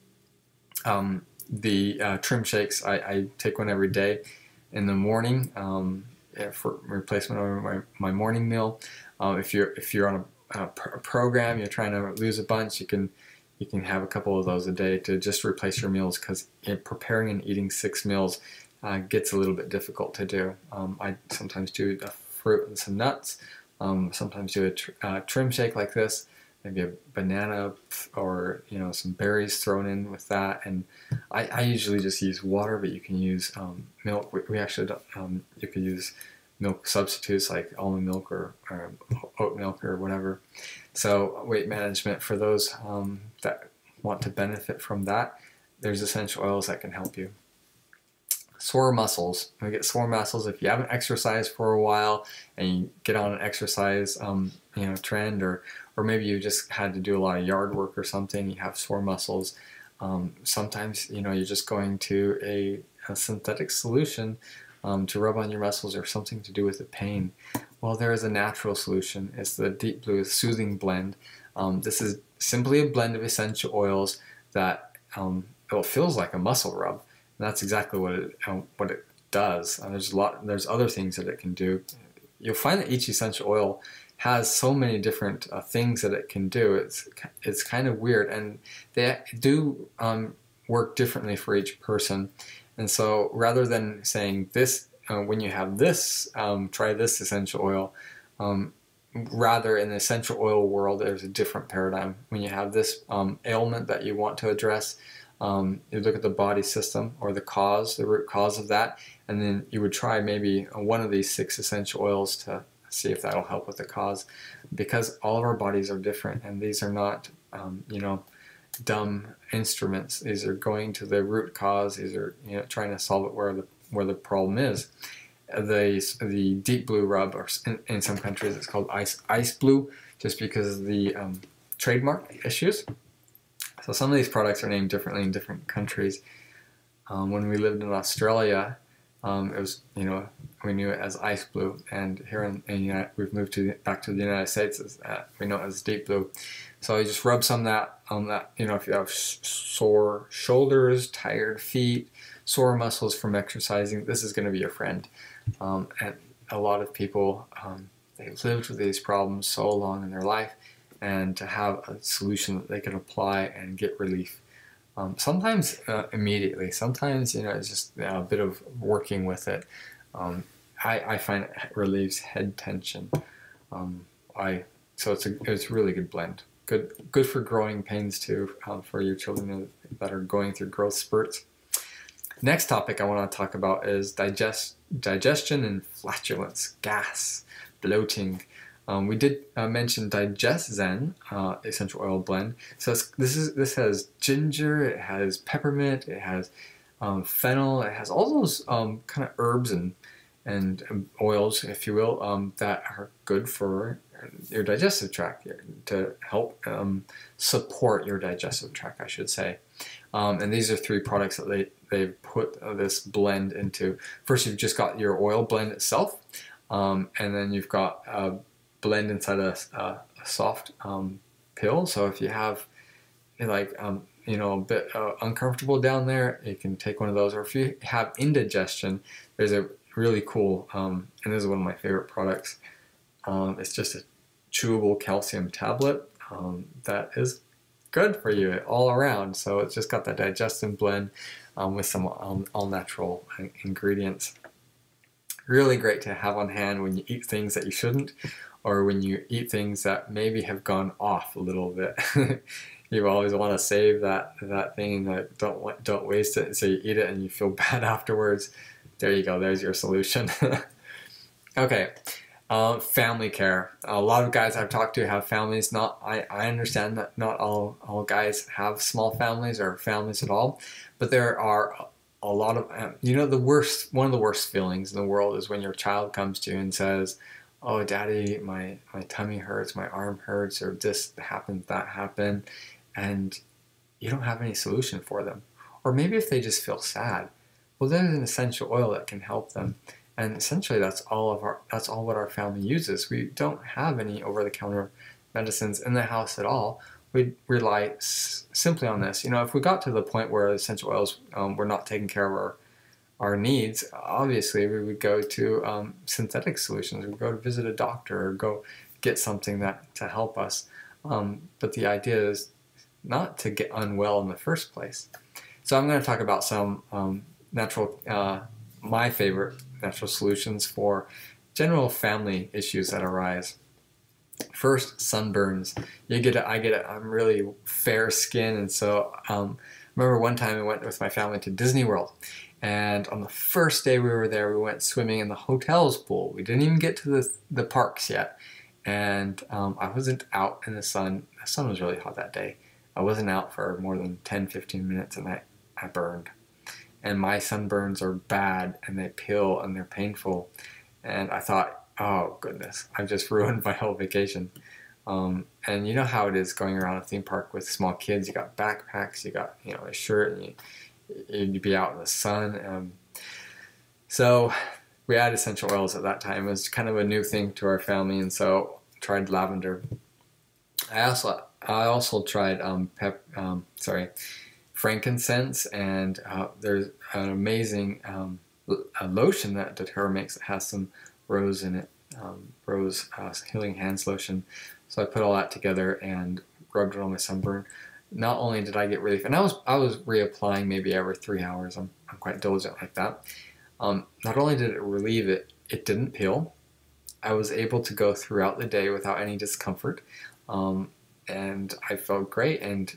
The trim shakes, I take one every day in the morning for replacement of my morning meal. If you're on a program, you're trying to lose a bunch, you can have a couple of those a day to just replace your meals, because preparing and eating 6 meals gets a little bit difficult to do. I sometimes do a fruit and some nuts, sometimes do a trim shake like this, maybe a banana or some berries thrown in with that. And I usually just use water, but you can use milk. We actually you could use milk substitutes like almond milk or oat milk or whatever. So weight management for those that want to benefit from that, there's essential oils that can help you. Sore muscles. We get sore muscles if you haven't exercised for a while and you get on an exercise trend, or maybe you just had to do a lot of yard work or something, you have sore muscles. Sometimes you're just going to a synthetic solution to rub on your muscles, or something to do with the pain. Well, there is a natural solution. It's the Deep Blue Soothing Blend. This is simply a blend of essential oils that it feels like a muscle rub. And that's exactly what it does. There's other things that it can do. You'll find that each essential oil has so many different things that it can do. It's kind of weird, and they do work differently for each person. And so rather than saying this, when you have this, try this essential oil, rather in the essential oil world, there's a different paradigm. When you have this ailment that you want to address, you look at the body system or the root cause of that, and then you would try maybe one of these 6 essential oils to see if that'll help with the cause, because all of our bodies are different, and these are not dumb instruments. These are going to the root cause. These are trying to solve it where the problem is. The Deep Blue rub, or in some countries it's called Ice Blue, just because of the trademark issues. So some of these products are named differently in different countries. When we lived in Australia, it was, we knew it as Ice Blue, and here in we've moved back to the United States, we know it as Deep Blue. So you just rub some of that on that, if you have sore shoulders, tired feet, sore muscles from exercising, this is going to be your friend. And a lot of people, they've lived with these problems so long in their life, and to have a solution that they can apply and get relief. Sometimes immediately, sometimes it's just a bit of working with it. I find it relieves head tension. So it's a really good blend. Good for growing pains too, for your children that are going through growth spurts. Next topic I want to talk about is digestion and flatulence, gas, bloating. We did mention DigestZen essential oil blend. So this has ginger, it has peppermint, it has fennel, it has all those kind of herbs and oils, if you will, that are good for your digestive tract, to help support your digestive tract, I should say. And these are 3 products that they've put this blend into. First, you've just got your oil blend itself, and then you've got a blend inside a soft pill. So if you have a bit uncomfortable down there, you can take one of those. Or if you have indigestion, there's a really cool, and this is one of my favorite products. It's just a chewable calcium tablet that is good for you all around. So it's just got that digestive blend with some all natural ingredients. Really great to have on hand when you eat things that you shouldn't, or when you eat things that maybe have gone off a little bit. You always want to save that thing, and don't waste it. So you eat it and you feel bad afterwards. There you go. There's your solution. Okay. Family care. A lot of guys I've talked to have families. I understand that not all guys have small families or families at all, but there are a lot of, one of the worst feelings in the world is when your child comes to you and says, "Oh, Daddy, my tummy hurts, my arm hurts, or this happened, that happened," and you don't have any solution for them. Or maybe if they just feel sad, well, there's an essential oil that can help them. And essentially that's all what our family uses. We don't have any over-the-counter medicines in the house at all. We rely simply on this. If we got to the point where essential oils were not taking care of our needs, obviously we would go to synthetic solutions. We would go to visit a doctor or go get something to help us. But the idea is not to get unwell in the first place. So I'm going to talk about some my favorite natural solutions for general family issues that arise. First, sunburns. I'm really fair skin, and so remember one time I went with my family to Disney World, and on the first day we were there, we went swimming in the hotel's pool. We didn't even get to the parks yet, and I wasn't out in the sun. The sun was really hot that day. I wasn't out for more than 10-15 minutes, and I burned. And my sunburns are bad, and they peel, and they're painful. And I thought, oh goodness, I've just ruined my whole vacation. And you know how it is going around a theme park with small kids. You got backpacks, you got a shirt, and you'd be out in the sun. So we had essential oils at that time. It was kind of a new thing to our family, and so tried lavender. I also tried frankincense, and there's an amazing a lotion that doTERRA makes that has some rose in it, rose healing hands lotion. So I put all that together and rubbed it on my sunburn. Not only did I get relief, and I was reapplying maybe every 3 hours. I'm quite diligent like that. Not only did it relieve it, it didn't peel. I was able to go throughout the day without any discomfort, and I felt great. And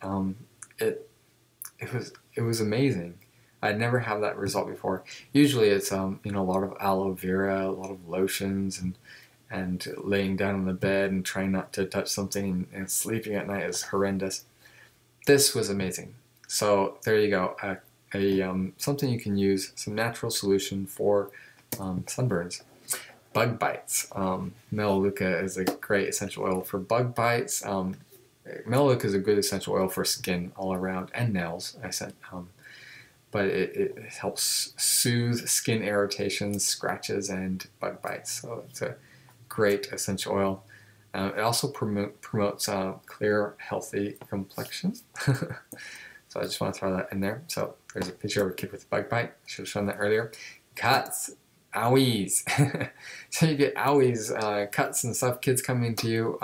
it was amazing. I'd never had that result before. Usually it's a lot of aloe vera, a lot of lotions, and laying down on the bed and trying not to touch something, and sleeping at night is horrendous. This was amazing. So there you go, something you can use, some natural solution for sunburns. Bug bites. Melaleuca is a great essential oil for bug bites. Melaleuca is a good essential oil for skin all around, and nails, but it helps soothe skin irritations, scratches, and bug bites. So it's a great essential oil. It also promotes clear, healthy complexion. So I just want to throw that in there. So there's a picture of a kid with a bug bite. Should have shown that earlier. Cuts. Owies. So you get owies, cuts and stuff, kids coming to you.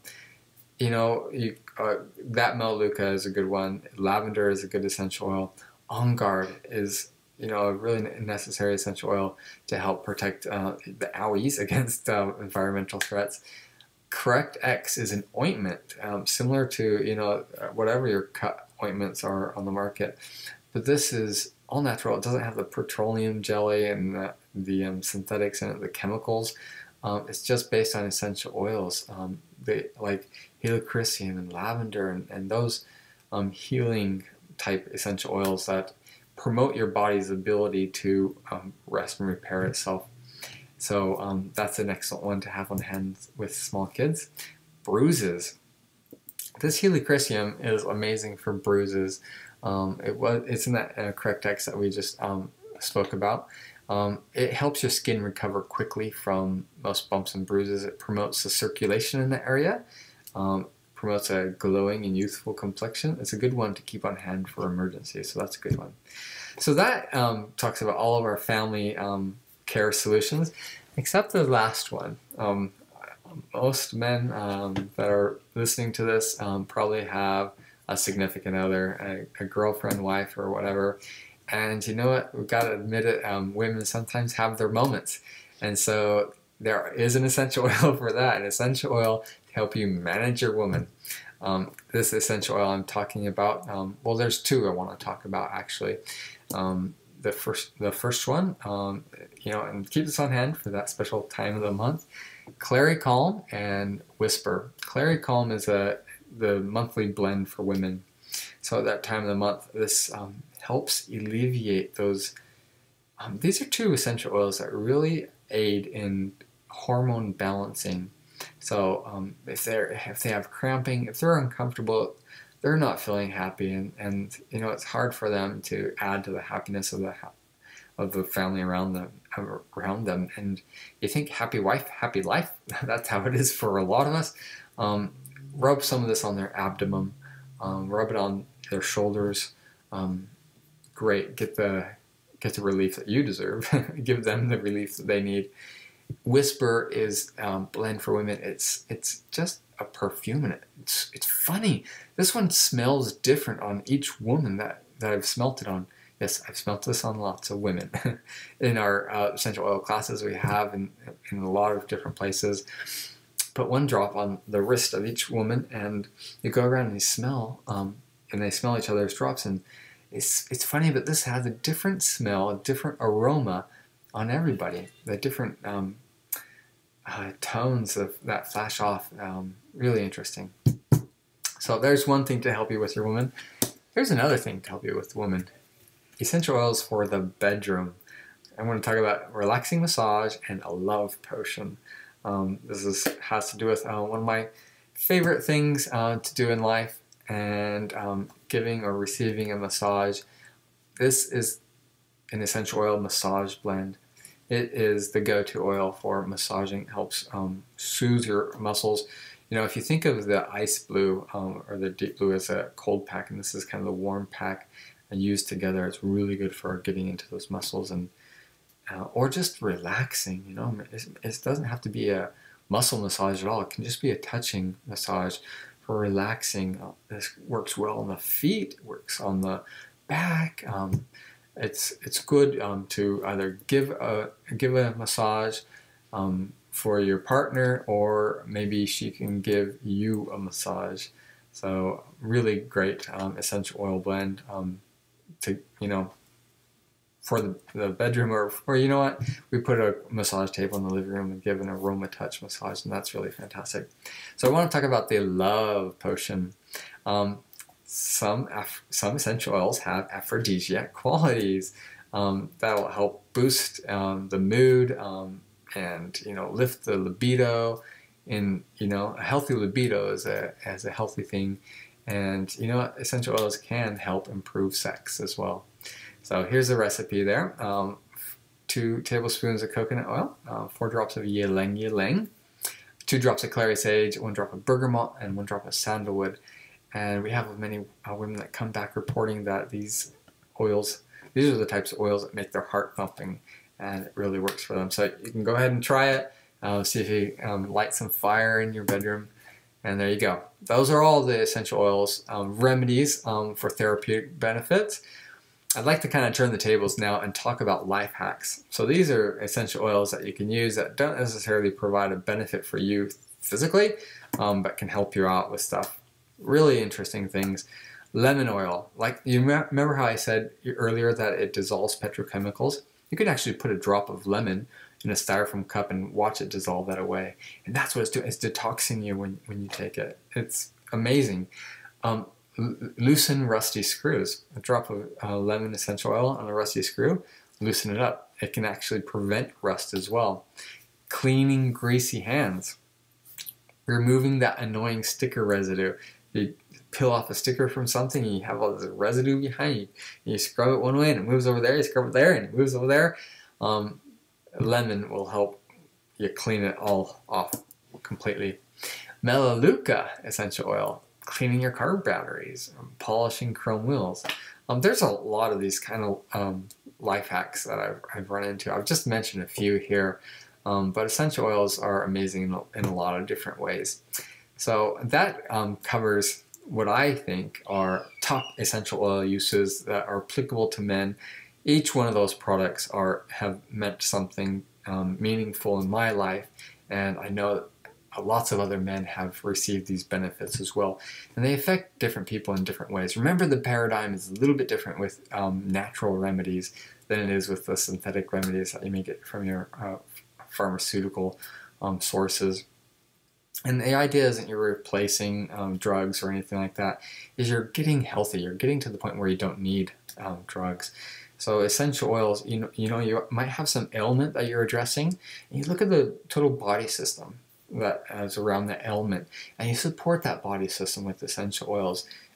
That Melaleuca is a good one. Lavender is a good essential oil. On Guard is a really necessary essential oil to help protect the owies against environmental threats. Correct X is an ointment, similar to whatever your cut ointments are on the market, but this is all natural. It doesn't have the petroleum jelly and the synthetics in it, the chemicals. It's just based on essential oils, like helichrysum and lavender and those healing type essential oils that promote your body's ability to rest and repair itself. So that's an excellent one to have on hand with small kids. Bruises. This helichrysum is amazing for bruises. It's in that Correct X that we just spoke about. It helps your skin recover quickly from most bumps and bruises. It promotes the circulation in the area, promotes a glowing and youthful complexion. It's a good one to keep on hand for emergencies, so that's a good one. So that talks about all of our family care solutions, except the last one. Most men that are listening to this probably have a significant other, a girlfriend, wife, or whatever. And you know what? We've got to admit it, women sometimes have their moments. And so there is an essential oil for that, an essential oil to help you manage your woman. This essential oil I'm talking about, well, there's two I want to talk about actually. The first one, and keep this on hand for that special time of the month, Clary Calm and Whisper. Clary Calm is the monthly blend for women. So at that time of the month, this helps alleviate those. These are two essential oils that really aid in hormone balancing. So if they have cramping, if they're uncomfortable, they're not feeling happy, and you know, it's hard for them to add to the happiness of the family around them. And you think happy wife, happy life. That's how it is for a lot of us. Rub some of this on their abdomen, rub it on their shoulders. Great, get the relief that you deserve. Give them the relief that they need. Whisper is blend for women. It's just a perfume, and it's funny. This one smells different on each woman that I've smelt it on. Yes, I've smelt this on lots of women. In our essential oil classes we have in a lot of different places. Put one drop on the wrist of each woman, and you go around and you smell, and they smell each other's drops, and it's funny, but this has a different smell, a different aroma on everybody. The different tones of that flash off, really interesting. So there's one thing to help you with your woman. There's another thing to help you with woman. Essential oils for the bedroom. I want to talk about relaxing massage and a love potion. This has to do with one of my favorite things to do in life, and giving or receiving a massage. This is an essential oil massage blend. It is the go-to oil for massaging. It helps soothe your muscles. You know, if you think of the ice blue or the deep blue as a cold pack, and this is kind of the warm pack, and used together, it's really good for getting into those muscles, and or just relaxing. You know, it doesn't have to be a muscle massage at all. It can just be a touching massage for relaxing. This works well on the feet, works on the back. It's good to either give a massage for your partner, or maybe she can give you a massage. So really great essential oil blend to, you know, for the bedroom, or you know what, we put a massage table in the living room and give an aroma touch massage, and that's really fantastic. So I want to talk about the love potion. Some essential oils have aphrodisiac qualities that will help boost the mood, and you know, lift the libido. And you know, a healthy libido is a healthy thing, and you know, essential oils can help improve sex as well. So here's the recipe there. 2 tablespoons of coconut oil, 4 drops of ylang ylang, 2 drops of clary sage, 1 drop of bergamot, and 1 drop of sandalwood. And we have many women that come back reporting that these are the types of oils that make their heart pumping, and it really works for them. So you can go ahead and try it. See if you light some fire in your bedroom. And there you go. Those are all the essential oils remedies for therapeutic benefits. I'd like to kind of turn the tables now and talk about life hacks. So these are essential oils that you can use that don't necessarily provide a benefit for you physically, but can help you out with stuff. Really interesting things. Lemon oil. Like, you remember how I said earlier that it dissolves petrochemicals? You could actually put a drop of lemon in a styrofoam cup and watch it dissolve that away. And that's what it's doing. It's detoxing you when you take it. It's amazing. Loosen rusty screws. A drop of lemon essential oil on a rusty screw, loosen it up. It can actually prevent rust as well. Cleaning greasy hands. Removing that annoying sticker residue. You peel off a sticker from something, and you have all this residue behind you. You scrub it one way and it moves over there, you scrub it there and it moves over there. Lemon will help you clean it all off completely. Melaleuca essential oil. Cleaning your car batteries, polishing chrome wheels. There's a lot of these kind of life hacks that I've run into. I've just mentioned a few here, but essential oils are amazing in a lot of different ways. So that covers what I think are top essential oil uses that are applicable to men. Each one of those products have meant something meaningful in my life, and I know that lots of other men have received these benefits as well, and they affect different people in different ways. Remember, the paradigm is a little bit different with natural remedies than it is with the synthetic remedies that you may get from your pharmaceutical sources. And the idea isn't you're replacing drugs or anything like that. Is you're getting healthy. You're getting to the point where you don't need drugs. So essential oils, you know, you might have some ailment that you're addressing, and you look at the total body system that is around the ailment, and you support that body system with essential oils,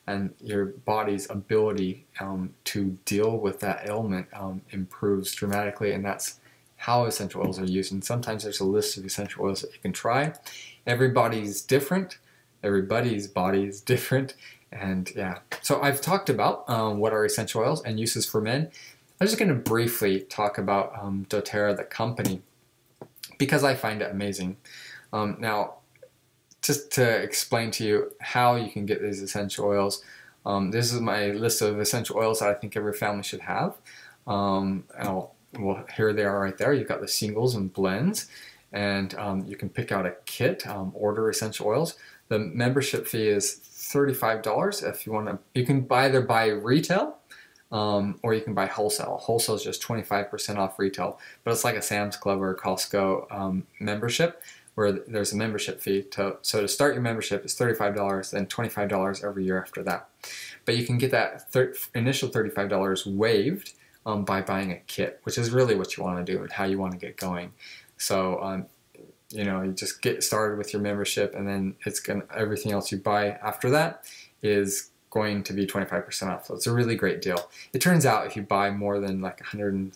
and your body's ability to deal with that ailment improves dramatically, and that's how essential oils are used. And sometimes there's a list of essential oils that you can try. Everybody's different. Everybody's body is different. And yeah, so I've talked about what are essential oils and uses for men. I'm just going to briefly talk about doTERRA, the company, because I find it amazing. Now, just to explain to you how you can get these essential oils, this is my list of essential oils that I think every family should have. Well, here they are right there. You've got the singles and blends, and you can pick out a kit, order essential oils. The membership fee is $35 if you want to. You can either buy retail or you can buy wholesale. Wholesale is just 25% off retail, but it's like a Sam's Club or a Costco membership, where there's a membership fee. So to start your membership is $35, then $25 every year after that. But you can get that initial $35 waived by buying a kit, which is really what you want to do and how you want to get going. So you know, you just get started with your membership, and then everything else you buy after that is going to be 25% off. So it's a really great deal. It turns out if you buy more than like $130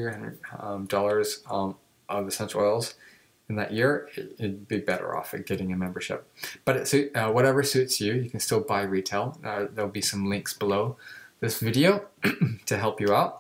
dollars of essential oils in that year, it'd be better off at getting a membership. But whatever suits you, you can still buy retail. There'll be some links below this video to help you out.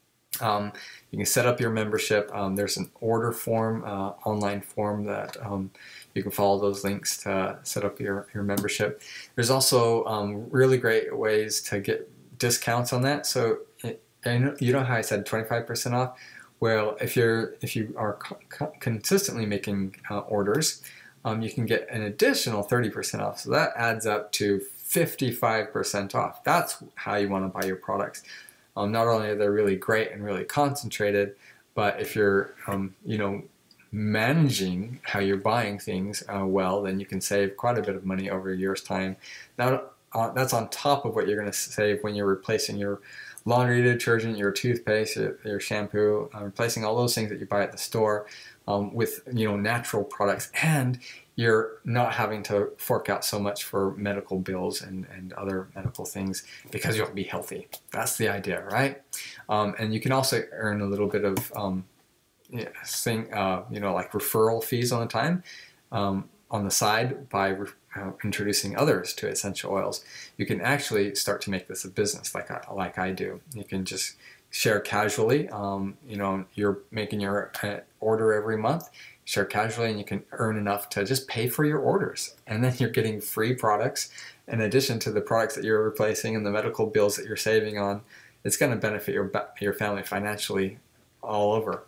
You can set up your membership. There's an order form, online form that you can follow those links to set up your membership. There's also really great ways to get discounts on that. So you know how I said 25% off? Well, if you are consistently making orders, you can get an additional 30% off. So that adds up to 55% off. That's how you want to buy your products. Not only are they really great and really concentrated, but if you're, you know, managing how you're buying things well, then you can save quite a bit of money over a year's time. Now, that's on top of what you're going to save when you're replacing your laundry detergent, your toothpaste, your shampoo, replacing all those things that you buy at the store with, you know, natural products, and you're not having to fork out so much for medical bills and other medical things because you'll be healthy. That's the idea, right? And you can also earn a little bit of you know, like referral fees on the time on the side by introducing others to essential oils. You can actually start to make this a business like I do. You can just share casually. You know, you're making your order every month, share casually, and you can earn enough to just pay for your orders. And then you're getting free products in addition to the products that you're replacing and the medical bills that you're saving on. It's going to benefit your family financially all over.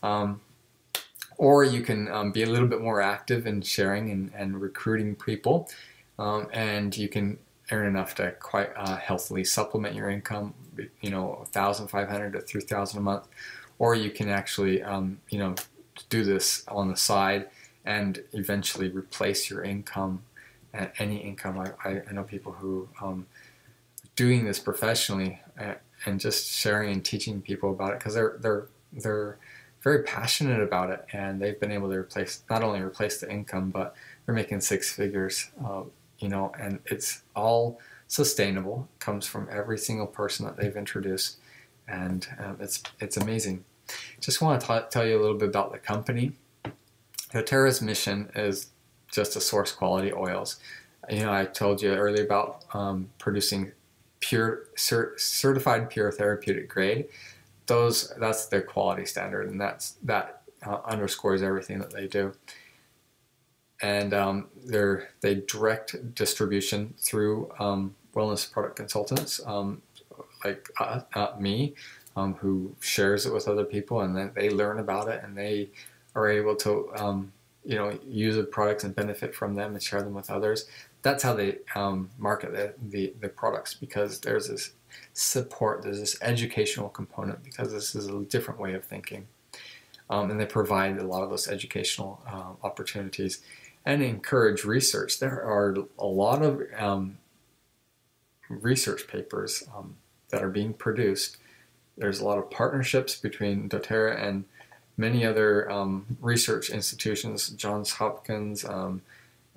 Or you can be a little bit more active in sharing and recruiting people, and you can earn enough to quite healthily supplement your income, you know, $1,500 to $3,000 a month. Or you can actually, you know, do this on the side and eventually replace your income, any income. I know people who doing this professionally and just sharing and teaching people about it because they're very passionate about it, and they've been able to not only replace the income, but they're making six figures, you know, and it's all sustainable. It comes from every single person that they've introduced, and it's amazing. Just want to tell you a little bit about the company. doTERRA's mission is just to source quality oils. You know, I told you earlier about producing certified pure therapeutic grade. That's their quality standard, and that underscores everything that they do. And they direct distribution through wellness product consultants like me, who shares it with other people, and then they learn about it, and they are able to you know, use the products and benefit from them and share them with others. That's how they market the products, because there's this support, there's this educational component, because this is a different way of thinking. And they provide a lot of those educational opportunities and encourage research. There are a lot of research papers that are being produced. There's a lot of partnerships between doTERRA and many other research institutions, Johns Hopkins,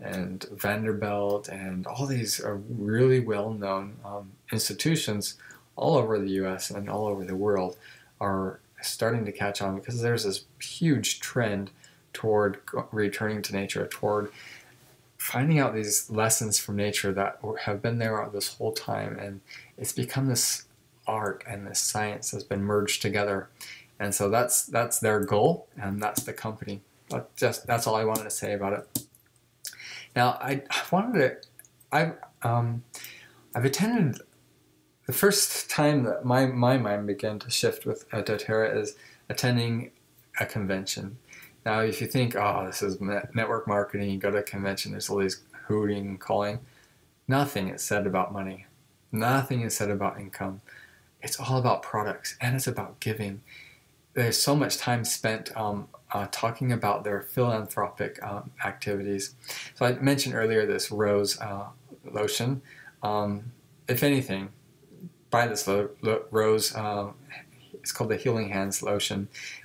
and Vanderbilt and all these are really well-known institutions all over the US and all over the world are starting to catch on, because there's this huge trend toward returning to nature, toward finding out these lessons from nature that have been there this whole time, and it's become this art and this science has been merged together. And so that's their goal, and that's the company. That's all I wanted to say about it. Now I've attended, the first time that my mind began to shift with doTERRA is attending a convention. Now, if you think, oh, this is network marketing, you go to a convention, there's all these hooting and calling. Nothing is said about money. Nothing is said about income. It's all about products, and it's about giving. There's so much time spent talking about their philanthropic activities. So I mentioned earlier this rose lotion. If anything, buy this rose. It's called the Healing Hands lotion.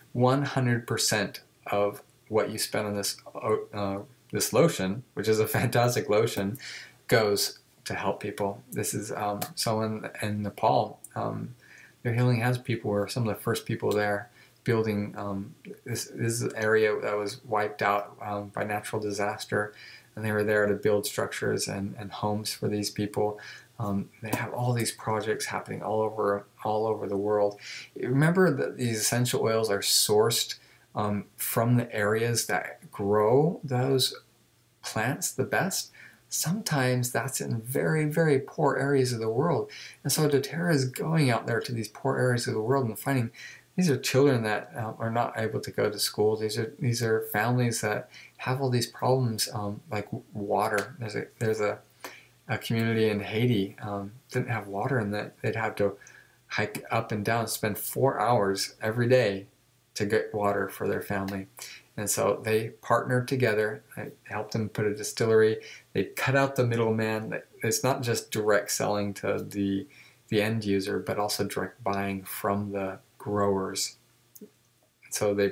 100% of what you spend on this lotion, which is a fantastic lotion, goes to help people. This is someone in Nepal. Their Healing Hands people were some of the first people there, building this area that was wiped out by natural disaster, and they were there to build structures and homes for these people. They have all these projects happening all over the world. Remember that these essential oils are sourced from the areas that grow those plants the best. Sometimes that's in very, very poor areas of the world. And so doTERRA is going out there to these poor areas of the world and finding these are children that are not able to go to school. These are families that have all these problems, like water. There's a community in Haiti didn't have water, and that they'd have to hike up and down, spend 4 hours every day to get water for their family. And so they partnered together. I helped them put a distillery. They cut out the middleman. It's not just direct selling to the end user, but also direct buying from the growers. So they,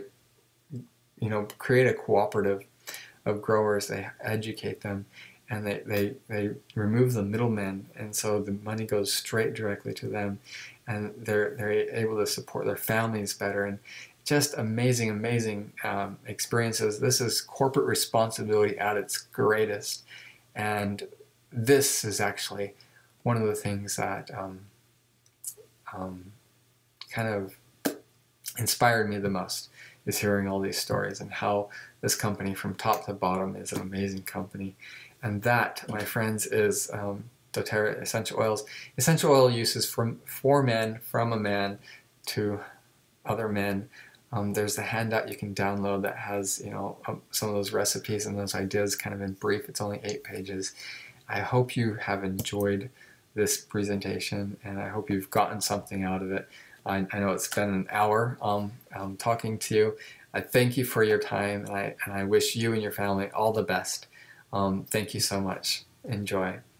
create a cooperative of growers. They educate them, and they remove the middlemen, and so the money goes straight directly to them, and they're able to support their families better. And just amazing experiences. This is corporate responsibility at its greatest, and this is actually one of the things that kind of inspired me the most, is hearing all these stories and how this company from top to bottom is an amazing company. And that, my friends, is doTERRA Essential Oils. Essential oil uses for men, from a man to other men. There's a handout you can download that has, some of those recipes and those ideas kind of in brief. It's only 8 pages. I hope you have enjoyed this presentation, and I hope you've gotten something out of it. I know it's been an hour talking to you. I thank you for your time, and I wish you and your family all the best. Thank you so much. Enjoy.